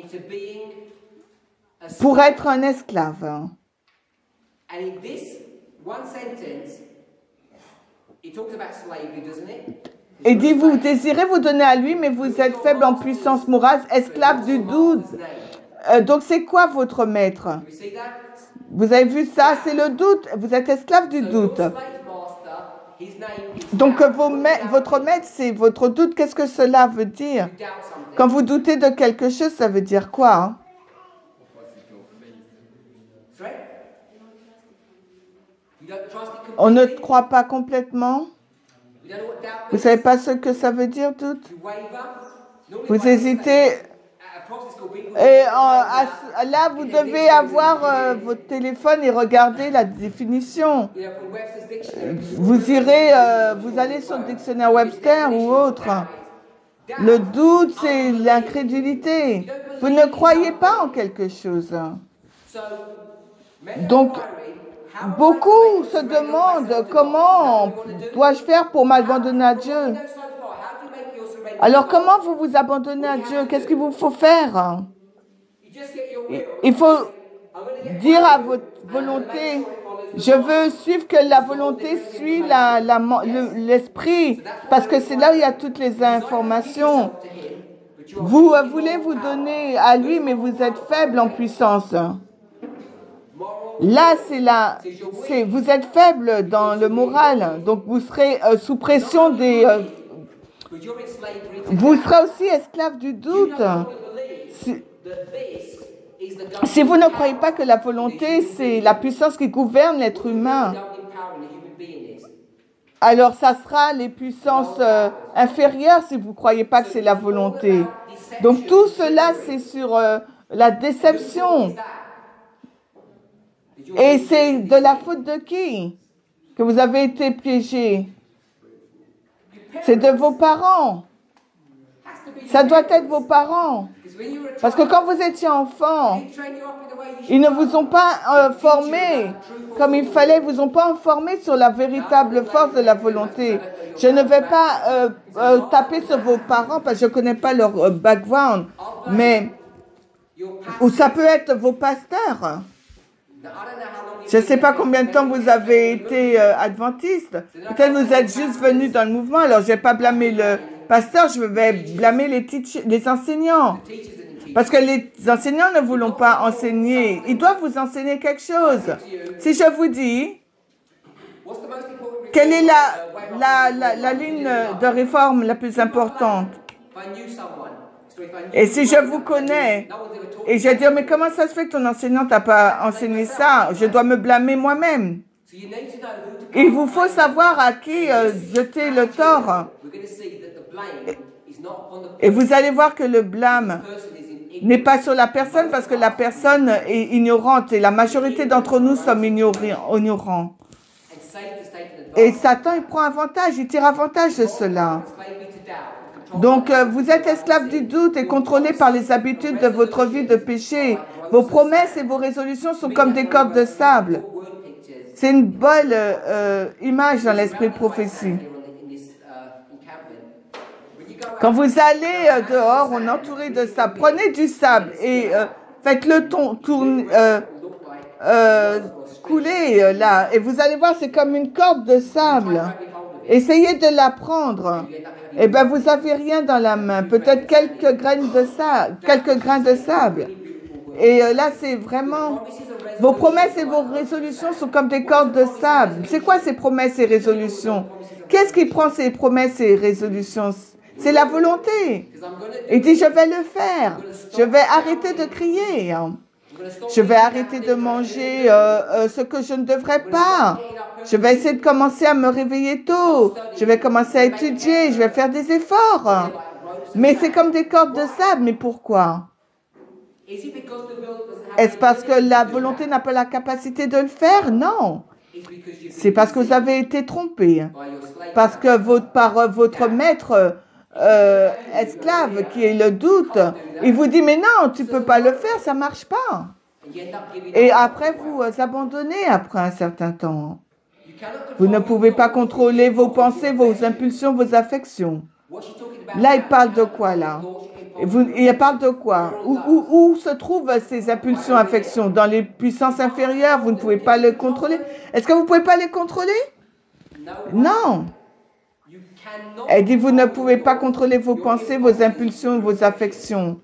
pour être un esclave. Et dit, vous désirez vous donner à lui, mais vous êtes faible en puissance morale, esclave du doute. Donc, c'est quoi votre maître? Vous avez vu ça? C'est le doute. Vous êtes esclave du doute. Donc, votre maître, c'est votre doute. Qu'est-ce que cela veut dire? Quand vous doutez de quelque chose, ça veut dire quoi, hein? On ne croit pas complètement. Vous ne savez pas ce que ça veut dire, doute? Vous hésitez. Et là, vous devez avoir votre téléphone et regarder la définition. Vous allez sur le dictionnaire Webster ou autre. Le doute, c'est l'incrédulité. Vous ne croyez pas en quelque chose. Donc, beaucoup se demandent comment dois-je faire pour m'abandonner à Dieu. Alors comment vous vous abandonnez à Dieu? Qu'est-ce qu'il vous faut faire? Il faut dire à votre volonté, je veux suivre que la volonté suit l'esprit, parce que c'est là où il y a toutes les informations. Vous voulez vous donner à lui, mais vous êtes faible en puissance. Là, vous êtes faible dans le moral, donc vous serez sous pression vous serez aussi esclave du doute. Si vous ne croyez pas que la volonté, c'est la puissance qui gouverne l'être humain, alors ça sera les puissances inférieures si vous ne croyez pas que c'est la volonté. Donc tout cela, c'est sur la déception. Et c'est de la faute de qui que vous avez été piégé? C'est de vos parents. Ça doit être vos parents. Parce que quand vous étiez enfant, ils ne vous ont pas formé comme il fallait, ils ne vous ont pas informé sur la véritable force de la volonté. Je ne vais pas taper sur vos parents parce que je ne connais pas leur background, mais ou ça peut être vos pasteurs. Je ne sais pas combien de temps vous avez été adventiste. Peut-être vous êtes juste venu dans le mouvement. Alors, je ne vais pas blâmer le pasteur, je vais blâmer les enseignants. Parce que les enseignants ne voulont pas enseigner. Ils doivent vous enseigner quelque chose. Si je vous dis, quelle est la ligne de réforme la plus importante? Et si je vous connais, et je dis, mais comment ça se fait que ton enseignant t'a pas enseigné ça? Je dois me blâmer moi-même. Il vous faut savoir à qui jeter le tort. Et vous allez voir que le blâme n'est pas sur la personne parce que la personne est ignorante et la majorité d'entre nous sommes ignorants. Et Satan, il prend avantage, il tire avantage de cela. Donc, vous êtes esclave du doute et contrôlé par les habitudes de votre vie de péché. Vos promesses et vos résolutions sont comme des cordes de sable. C'est une bonne image dans l'esprit de prophétie. Quand vous allez dehors, on est entouré de sable. Prenez du sable et faites-le couler là. Et vous allez voir, c'est comme une corde de sable. Essayez de la prendre. Eh bien, vous n'avez rien dans la main. Peut-être quelques grains de sable. Et là, c'est vraiment... Vos promesses et vos résolutions sont comme des cordes de sable. C'est quoi ces promesses et résolutions? Qu'est-ce qui prend ces promesses et résolutions? C'est la volonté. Il dit, je vais le faire. Je vais arrêter de crier. Je vais arrêter de manger ce que je ne devrais pas. Je vais essayer de commencer à me réveiller tôt. Je vais commencer à étudier. Je vais faire des efforts. Mais c'est comme des cordes de sable. Mais pourquoi? Est-ce parce que la volonté n'a pas la capacité de le faire? Non. C'est parce que vous avez été trompé. Parce que par votre maître esclave qui est le doute, il vous dit, mais non, tu ne peux pas le faire, ça ne marche pas. Et après, vous abandonnez après un certain temps. Vous ne pouvez pas contrôler vos pensées, vos impulsions, vos affections. Là, il parle de quoi, là? Il parle de quoi? Où se trouvent ces impulsions, affections? Dans les puissances inférieures, vous ne pouvez pas les contrôler. Est-ce que vous ne pouvez pas les contrôler? Non. Elle dit, vous ne pouvez pas contrôler vos pensées, vos impulsions, vos affections.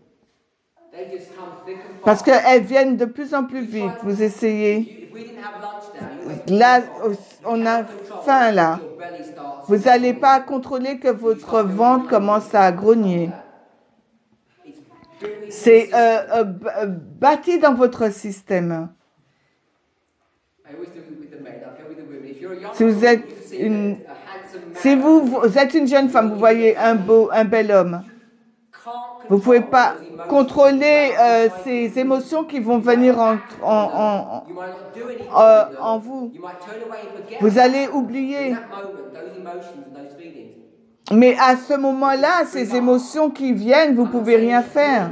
Parce qu'elles viennent de plus en plus vite. Vous essayez. Là, on a faim, là. Vous n'allez pas contrôler que votre ventre commence à grogner. C'est bâti dans votre système. Si vous êtes une jeune femme, vous voyez un bel homme. Vous ne pouvez pas contrôler ces émotions qui vont venir en vous. Vous allez oublier. Mais à ce moment-là, ces émotions qui viennent, vous ne pouvez rien faire.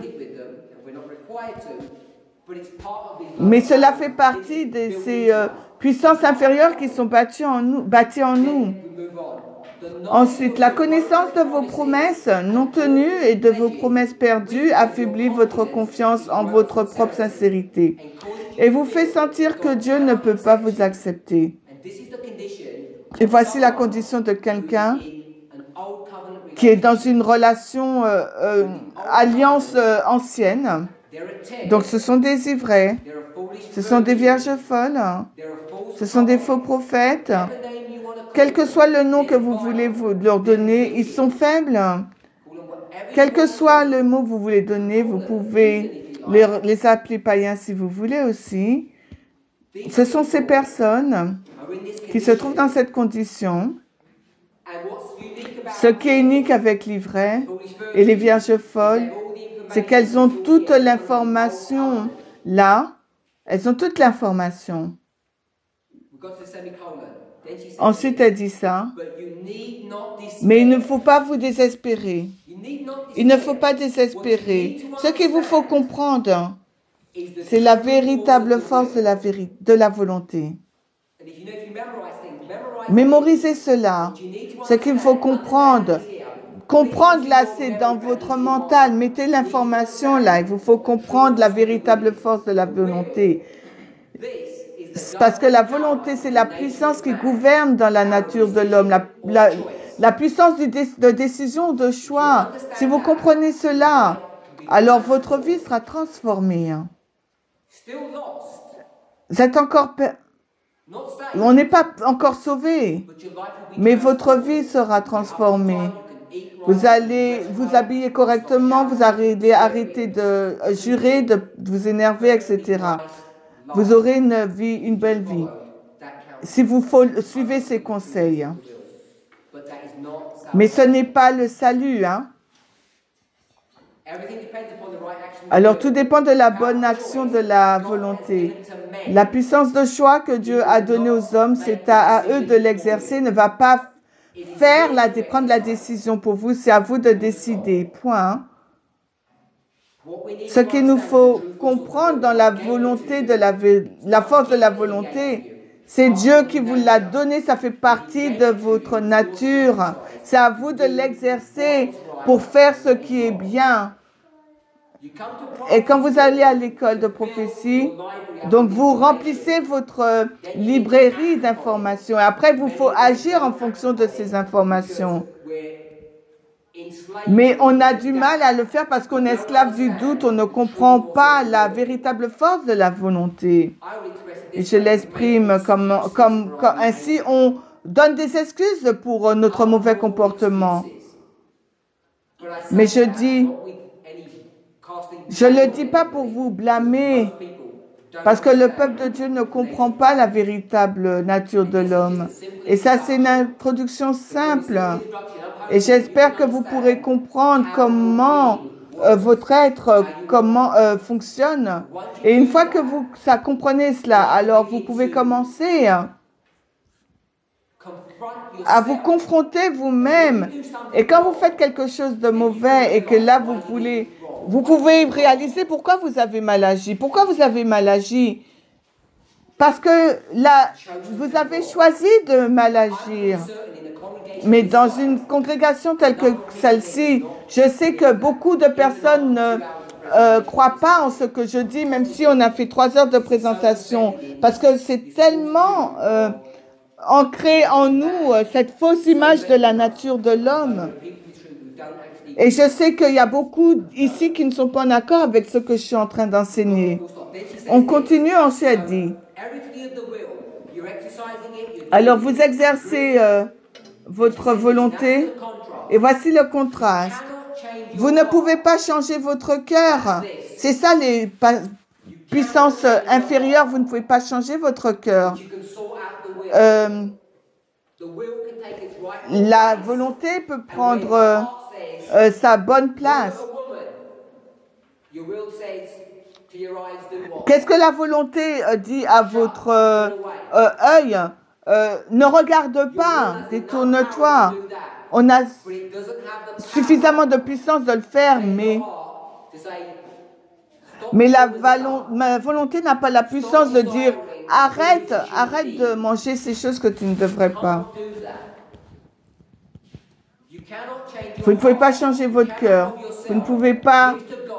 Mais cela fait partie de ces puissances inférieures qui sont bâties en nous. Ensuite, la connaissance de vos promesses non tenues et de vos promesses perdues affaiblit votre confiance en votre propre sincérité et vous fait sentir que Dieu ne peut pas vous accepter. Et voici la condition de quelqu'un qui est dans une relation, alliance ancienne. Donc ce sont des ivrais, ce sont des vierges folles, ce sont des faux prophètes. Quel que soit le nom que vous voulez leur donner, ils sont faibles. Quel que soit le mot que vous voulez donner, vous pouvez les appeler païens si vous voulez aussi. Ce sont ces personnes qui se trouvent dans cette condition. Ce qui est unique avec l'ivraie et les vierges folles, c'est qu'elles ont toute l'information là. Elles ont toute l'information. Ensuite, elle dit ça. Mais il ne faut pas vous désespérer. Il ne faut pas désespérer. Ce qu'il vous faut comprendre, c'est la véritable force de la volonté. Mémorisez cela. Ce qu'il faut comprendre. Comprendre là, c'est dans votre mental. Mettez l'information là. Il vous faut comprendre la véritable force de la volonté. Parce que la volonté, c'est la puissance qui gouverne dans la nature de l'homme. La puissance de décision, de choix. Si vous comprenez cela, alors votre vie sera transformée. Vous êtes encore... On n'est pas encore sauvé, mais votre vie sera transformée. Vous allez vous habiller correctement, vous allez arrêter de jurer, de vous énerver, etc. Vous aurez une belle vie. Si vous suivez ces conseils. Mais ce n'est pas le salut, hein? Alors tout dépend de la bonne action de la volonté. La puissance de choix que Dieu a donnée aux hommes, c'est à eux de l'exercer, ne va pas prendre la décision pour vous, c'est à vous de décider, point. Ce qu'il nous faut comprendre dans la volonté la force de la volonté, c'est Dieu qui vous l'a donné, ça fait partie de votre nature. C'est à vous de l'exercer pour faire ce qui est bien. Et quand vous allez à l'école de prophétie, donc vous remplissez votre librairie d'informations. Et après, il vous faut agir en fonction de ces informations. Mais on a du mal à le faire parce qu'on est esclave du doute, on ne comprend pas la véritable force de la volonté. Et je l'exprime comme ainsi, on donne des excuses pour notre mauvais comportement. Mais je ne le dis pas pour vous blâmer, parce que le peuple de Dieu ne comprend pas la véritable nature de l'homme. Et ça, c'est une introduction simple. Et j'espère que vous pourrez comprendre comment votre être, fonctionne. Et une fois que vous comprenez cela, alors vous pouvez commencer à vous confronter vous-même. Et quand vous faites quelque chose de mauvais et que là vous pouvez réaliser pourquoi vous avez mal agi. Pourquoi vous avez mal agi? Parce que là, vous avez choisi de mal agir. Mais dans une congrégation telle que celle-ci, je sais que beaucoup de personnes ne croient pas en ce que je dis, même si on a fait 3 heures de présentation. Parce que c'est tellement ancré en nous, cette fausse image de la nature de l'homme. Et je sais qu'il y a beaucoup ici qui ne sont pas en accord avec ce que je suis en train d'enseigner. On continue, ensuite dit. Alors vous exercez votre volonté et voici le contraste. Vous ne pouvez pas changer votre cœur. C'est ça les puissances inférieures, vous ne pouvez pas changer votre cœur. La volonté peut prendre sa bonne place. Qu'est-ce que la volonté dit à votre œil? Ne regarde pas, détourne-toi. On a suffisamment de puissance de le faire, mais ma volonté n'a pas la puissance de dire arrête de manger ces choses que tu ne devrais pas. Vous ne pouvez pas changer votre cœur. Vous ne pouvez pas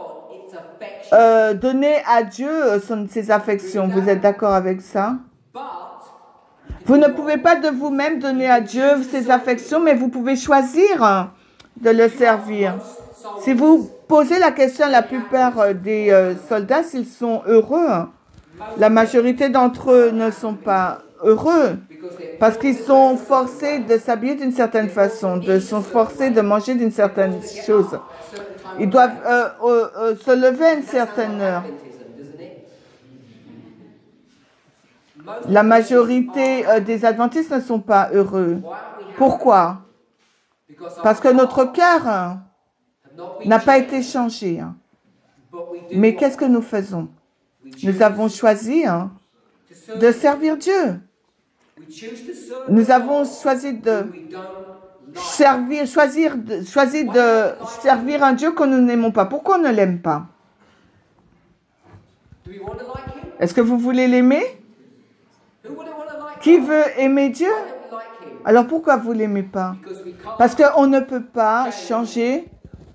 donner à Dieu ses affections. Vous êtes d'accord avec ça? Vous ne pouvez pas de vous-même donner à Dieu ses affections, mais vous pouvez choisir de le servir. Si vous posez la question à la plupart des soldats s'ils sont heureux, la majorité d'entre eux ne sont pas heureux parce qu'ils sont forcés de s'habiller d'une certaine façon, sont forcés de manger d'une certaine chose. Ils doivent se lever à une certaine heure. La majorité des adventistes ne sont pas heureux. Pourquoi? Parce que notre cœur n'a pas été changé. Mais qu'est-ce que nous faisons? Nous avons choisi de servir Dieu. Nous avons choisi de choisir de servir un Dieu que nous n'aimons pas. Pourquoi on ne l'aime pas? Est-ce que vous voulez l'aimer? Qui veut aimer Dieu? Alors pourquoi vous ne l'aimez pas? Parce qu'on ne peut pas changer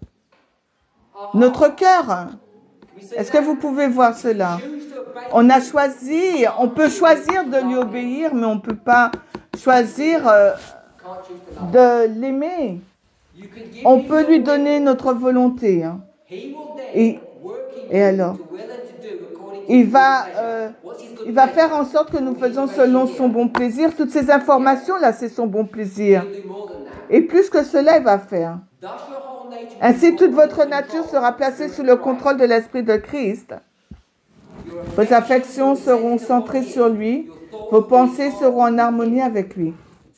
notre cœur. Est-ce que vous pouvez voir cela? On a choisi, on peut choisir de lui obéir, mais on ne peut pas choisir de l'aimer. On peut lui donner notre volonté. Et alors? Il va faire en sorte que nous faisons selon son bon plaisir. Toutes ces informations-là, c'est son bon plaisir. Et plus que cela, il va faire. Ainsi, toute votre nature sera placée sous le contrôle de l'Esprit de Christ. Vos affections seront centrées sur lui. Vos pensées seront en harmonie avec lui.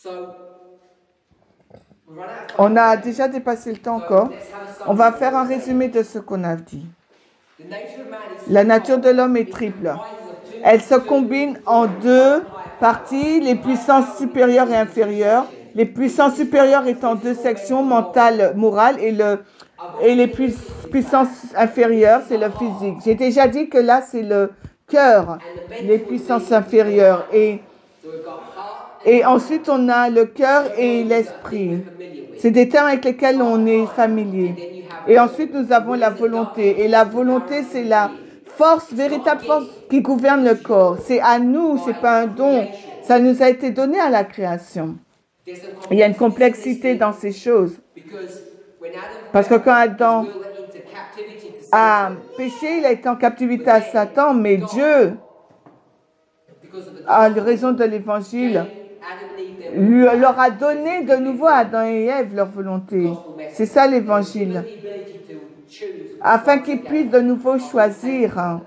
On a déjà dépassé le temps encore. On va faire un résumé de ce qu'on a dit. La nature de l'homme est triple. Elle se combine en deux parties, les puissances supérieures et inférieures. Les puissances supérieures étant deux sections, mentale, morale, et les puissances inférieures, c'est le physique. J'ai déjà dit que là, c'est le cœur, les puissances inférieures. Et ensuite, on a le cœur et l'esprit. C'est des termes avec lesquels on est familier. Et ensuite, nous avons la volonté. Et la volonté, c'est la force, véritable force qui gouverne le corps. C'est à nous, c'est pas un don. Ça nous a été donné à la création. Il y a une complexité dans ces choses. Parce que quand Adam a péché, il a été en captivité à Satan, mais Dieu, à raison de l'évangile, leur a donné de nouveau à Adam et Ève leur volonté. C'est ça l'évangile. Afin qu'ils puissent de nouveau choisir.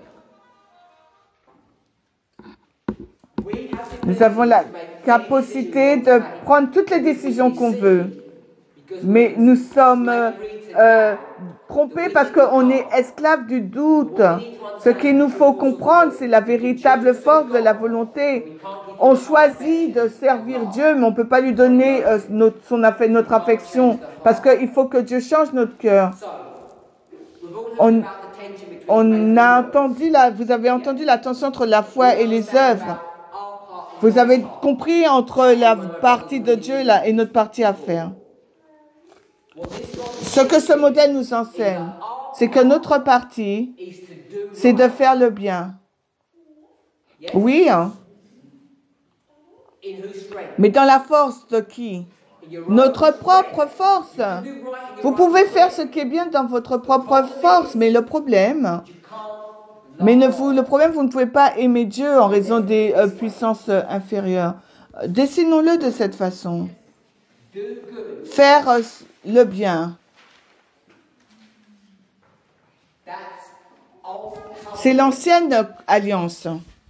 Nous avons la capacité de prendre toutes les décisions qu'on veut. Mais nous sommes trompés parce qu'on est esclaves du doute. Ce qu'il nous faut comprendre, c'est la véritable force de la volonté. On choisit de servir Dieu, mais on ne peut pas lui donner notre affection parce qu'il faut que Dieu change notre cœur. On a entendu vous avez entendu la tension entre la foi et les œuvres. Vous avez compris entre la partie de Dieu et notre partie à faire. Ce que ce modèle nous enseigne, c'est que notre partie, c'est de faire le bien. Oui, mais dans la force de qui? Notre propre force. Vous pouvez faire ce qui est bien dans votre propre force, mais le problème, vous ne pouvez pas aimer Dieu en raison des puissances inférieures. Dessinons-le de cette façon. Faire le bien. C'est l'ancienne alliance.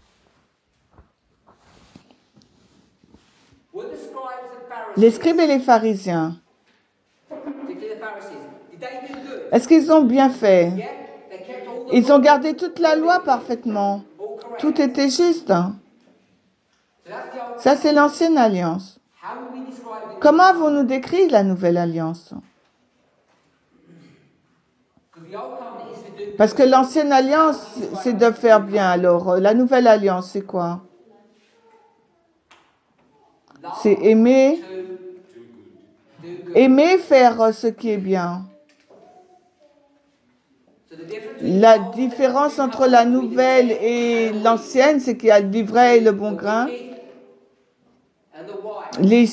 Les scribes et les pharisiens, est-ce qu'ils ont bien fait? Ils ont gardé toute la loi parfaitement. Tout était juste. Ça, c'est l'ancienne alliance. Comment avons-nous décrit la nouvelle alliance? Parce que l'ancienne alliance, c'est de faire bien. Alors, la nouvelle alliance, c'est quoi? C'est aimer Aimer faire ce qui est bien. La différence entre la nouvelle et l'ancienne, c'est qu'il y a le vrai et le bon grain. Les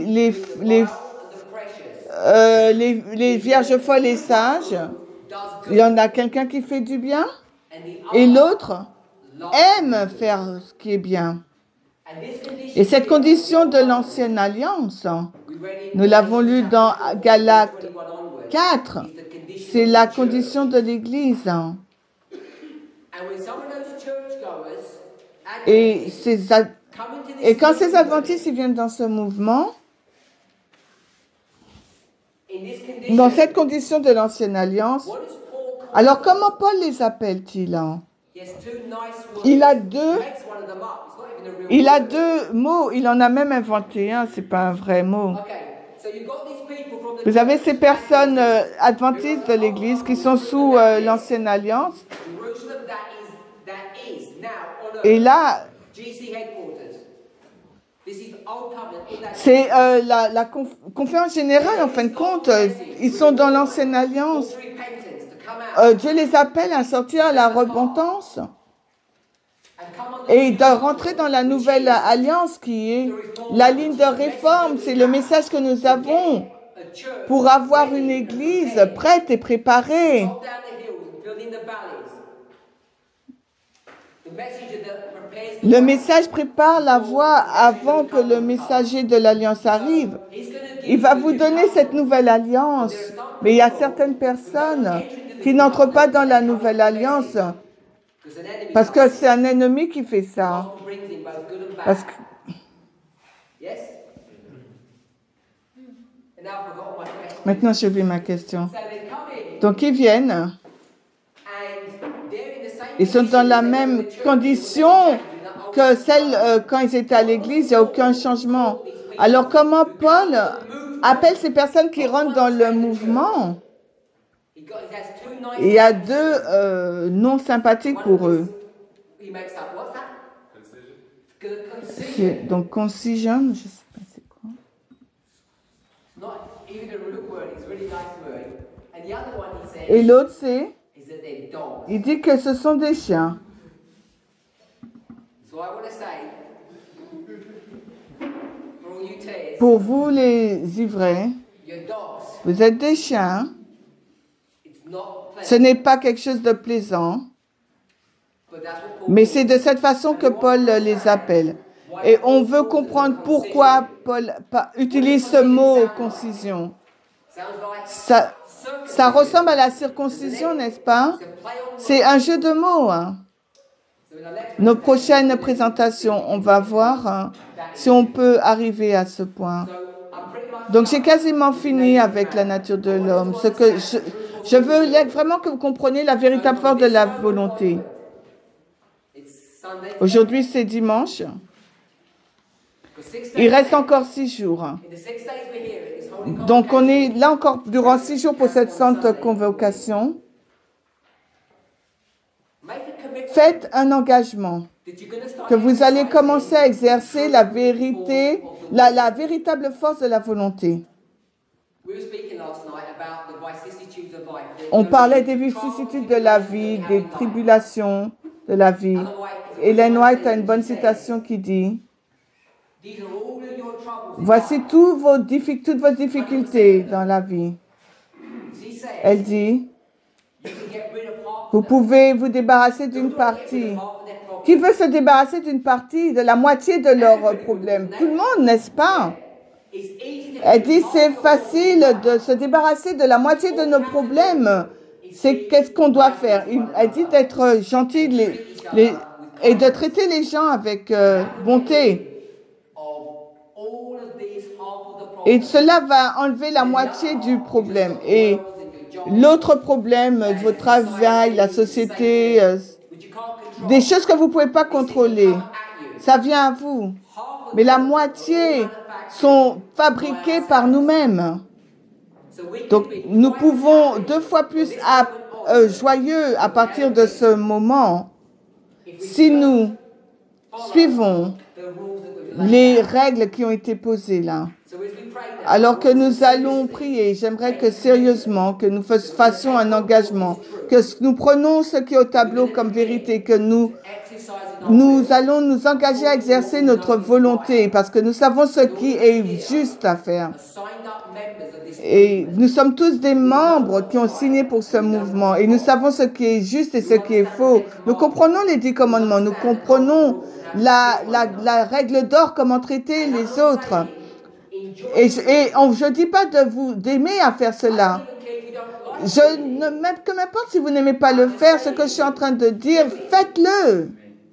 vierges folles et sages, il y en a quelqu'un qui fait du bien et l'autre aime faire ce qui est bien. Et cette condition de l'ancienne alliance, nous l'avons lu dans Galates 4, c'est la condition de l'Église. Et quand ces adventistes ils viennent dans ce mouvement, dans cette condition de l'ancienne alliance, alors comment Paul les appelle-t-il? Il a deux mots, il en a même inventé un, c'est pas un vrai mot. Vous avez ces personnes adventistes de l'Église qui sont sous l'ancienne alliance. Et là, c'est la conférence générale, en fin de compte, ils sont dans l'ancienne alliance. Dieu les appelle à sortir à la repentance et de rentrer dans la nouvelle alliance qui est la ligne de réforme. C'est le message que nous avons pour avoir une église prête et préparée. Le message prépare la voie avant que le messager de l'alliance arrive. Il va vous donner cette nouvelle alliance. Mais il y a certaines personnes qui n'entrent pas dans la nouvelle alliance parce que c'est un ennemi qui fait ça. Parce que... Maintenant, j'ai oublié ma question. Donc, ils viennent. Ils sont dans la même condition que celle quand ils étaient à l'église, il n'y a aucun changement. Alors, comment Paul appelle ces personnes qui rentrent dans le mouvement? Il y a deux noms sympathiques pour eux. Donc, concision, je ne sais pas c'est quoi. Et l'autre, c'est... Il dit que ce sont des chiens. Pour vous, les ivraies, vous êtes des chiens. Ce n'est pas quelque chose de plaisant. Mais c'est de cette façon que Paul les appelle. Et on veut comprendre pourquoi Paul utilise ce mot concision. Ça ressemble à la circoncision, n'est-ce pas? C'est un jeu de mots. Hein. Nos prochaines présentations, on va voir si on peut arriver à ce point. Donc, j'ai quasiment fini avec la nature de l'homme. Ce que je veux vraiment que vous compreniez la véritable force de la volonté. Aujourd'hui, c'est dimanche. Il reste encore 6 jours. Donc, on est là encore durant 6 jours pour cette sainte convocation. Faites un engagement que vous allez commencer à exercer la vérité, la véritable force de la volonté. On parlait des vicissitudes de la vie, des tribulations de la vie. Ellen White a une bonne citation qui dit: voici toutes vos difficultés dans la vie. Elle dit, vous pouvez vous débarrasser d'une partie. Qui veut se débarrasser d'une partie, de la moitié de leurs problèmes? Tout le monde, n'est-ce pas? Elle dit, c'est facile de se débarrasser de la moitié de nos problèmes. C'est qu'est-ce qu'on doit faire? Elle dit d'être gentil et de traiter les gens avec bonté. Et cela va enlever la moitié du problème. Et l'autre problème, votre travail, la société, des choses que vous ne pouvez pas contrôler, ça vient à vous. Mais la moitié sont fabriquées par nous-mêmes. Donc, nous pouvons 2 fois plus joyeux à partir de ce moment si nous suivons les règles qui ont été posées là. Alors que nous allons prier, j'aimerais que sérieusement, que nous fassions un engagement, que nous prenons ce qui est au tableau comme vérité, que nous allons nous engager à exercer notre volonté parce que nous savons ce qui est juste à faire. Et nous sommes tous des membres qui ont signé pour ce mouvement et nous savons ce qui est juste et ce qui est faux. Nous comprenons les 10 commandements, nous comprenons la règle d'or, comment traiter les autres. Et je ne dis pas d'aimer à faire cela. Même que m'importe si vous n'aimez pas le faire, ce que je suis en train de dire, faites-le.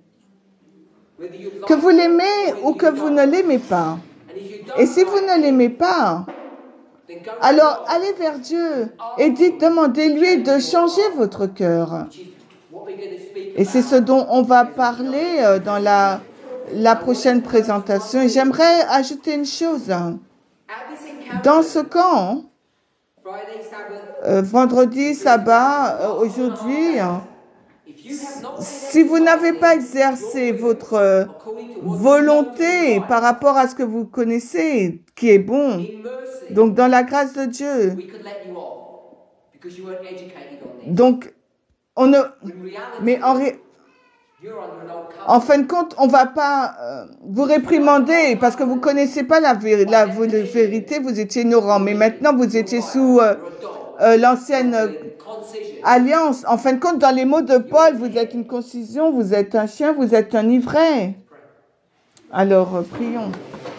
Que vous l'aimez ou que vous ne l'aimez pas. Et si vous ne l'aimez pas, alors allez vers Dieu et demandez-lui de changer votre cœur. Et c'est ce dont on va parler dans la prochaine présentation. Et j'aimerais ajouter une chose. Dans ce camp, vendredi, sabbat, aujourd'hui, si vous n'avez pas exercé votre volonté par rapport à ce que vous connaissez, qui est bon, donc dans la grâce de Dieu, donc on ne, mais en fin de compte, on ne va pas vous réprimander parce que vous ne connaissez pas la vérité, vous étiez ignorant, mais maintenant vous étiez sous l'ancienne alliance. En fin de compte, dans les mots de Paul, vous êtes une concision, vous êtes un chien, vous êtes un ivraie. Alors, prions.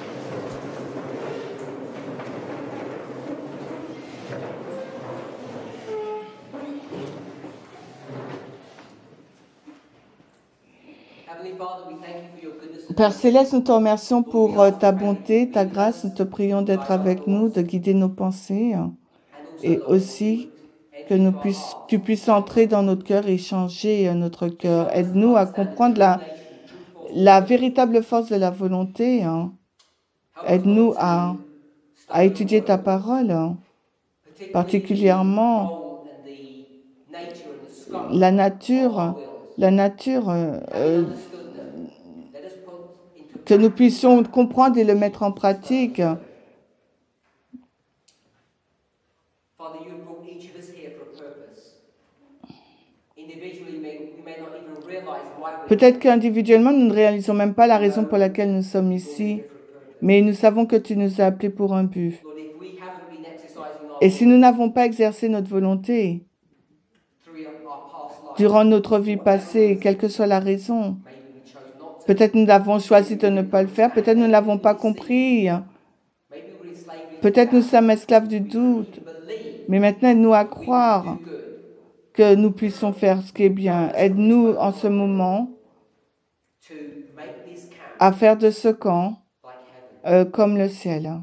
Père Céleste, nous te remercions pour ta bonté, ta grâce. Nous te prions d'être avec nous, de guider nos pensées et aussi que tu puisses entrer dans notre cœur et changer notre cœur. Aide-nous à comprendre la véritable force de la volonté. Aide-nous à étudier ta parole, particulièrement la nature, que nous puissions comprendre et le mettre en pratique. Peut-être qu'individuellement, nous ne réalisons même pas la raison pour laquelle nous sommes ici, mais nous savons que tu nous as appelés pour un but. Et si nous n'avons pas exercé notre volonté durant notre vie passée, quelle que soit la raison, peut-être nous avons choisi de ne pas le faire, peut-être nous ne l'avons pas compris, peut-être nous sommes esclaves du doute, mais maintenant aide-nous à croire que nous puissions faire ce qui est bien. Aide-nous en ce moment à faire de ce camp comme le ciel.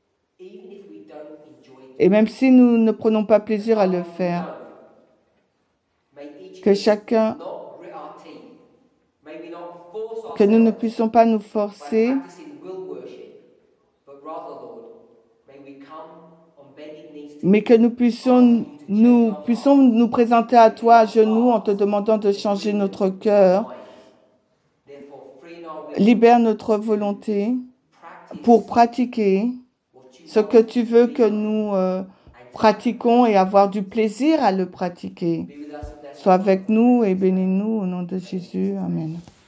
Et même si nous ne prenons pas plaisir à le faire, que chacun, que nous ne puissions pas nous forcer, mais que nous puissions nous présenter à toi à genoux en te demandant de changer notre cœur. Libère notre volonté pour pratiquer ce que tu veux que nous pratiquons et avoir du plaisir à le pratiquer. Sois avec nous et bénis-nous au nom de Jésus. Amen.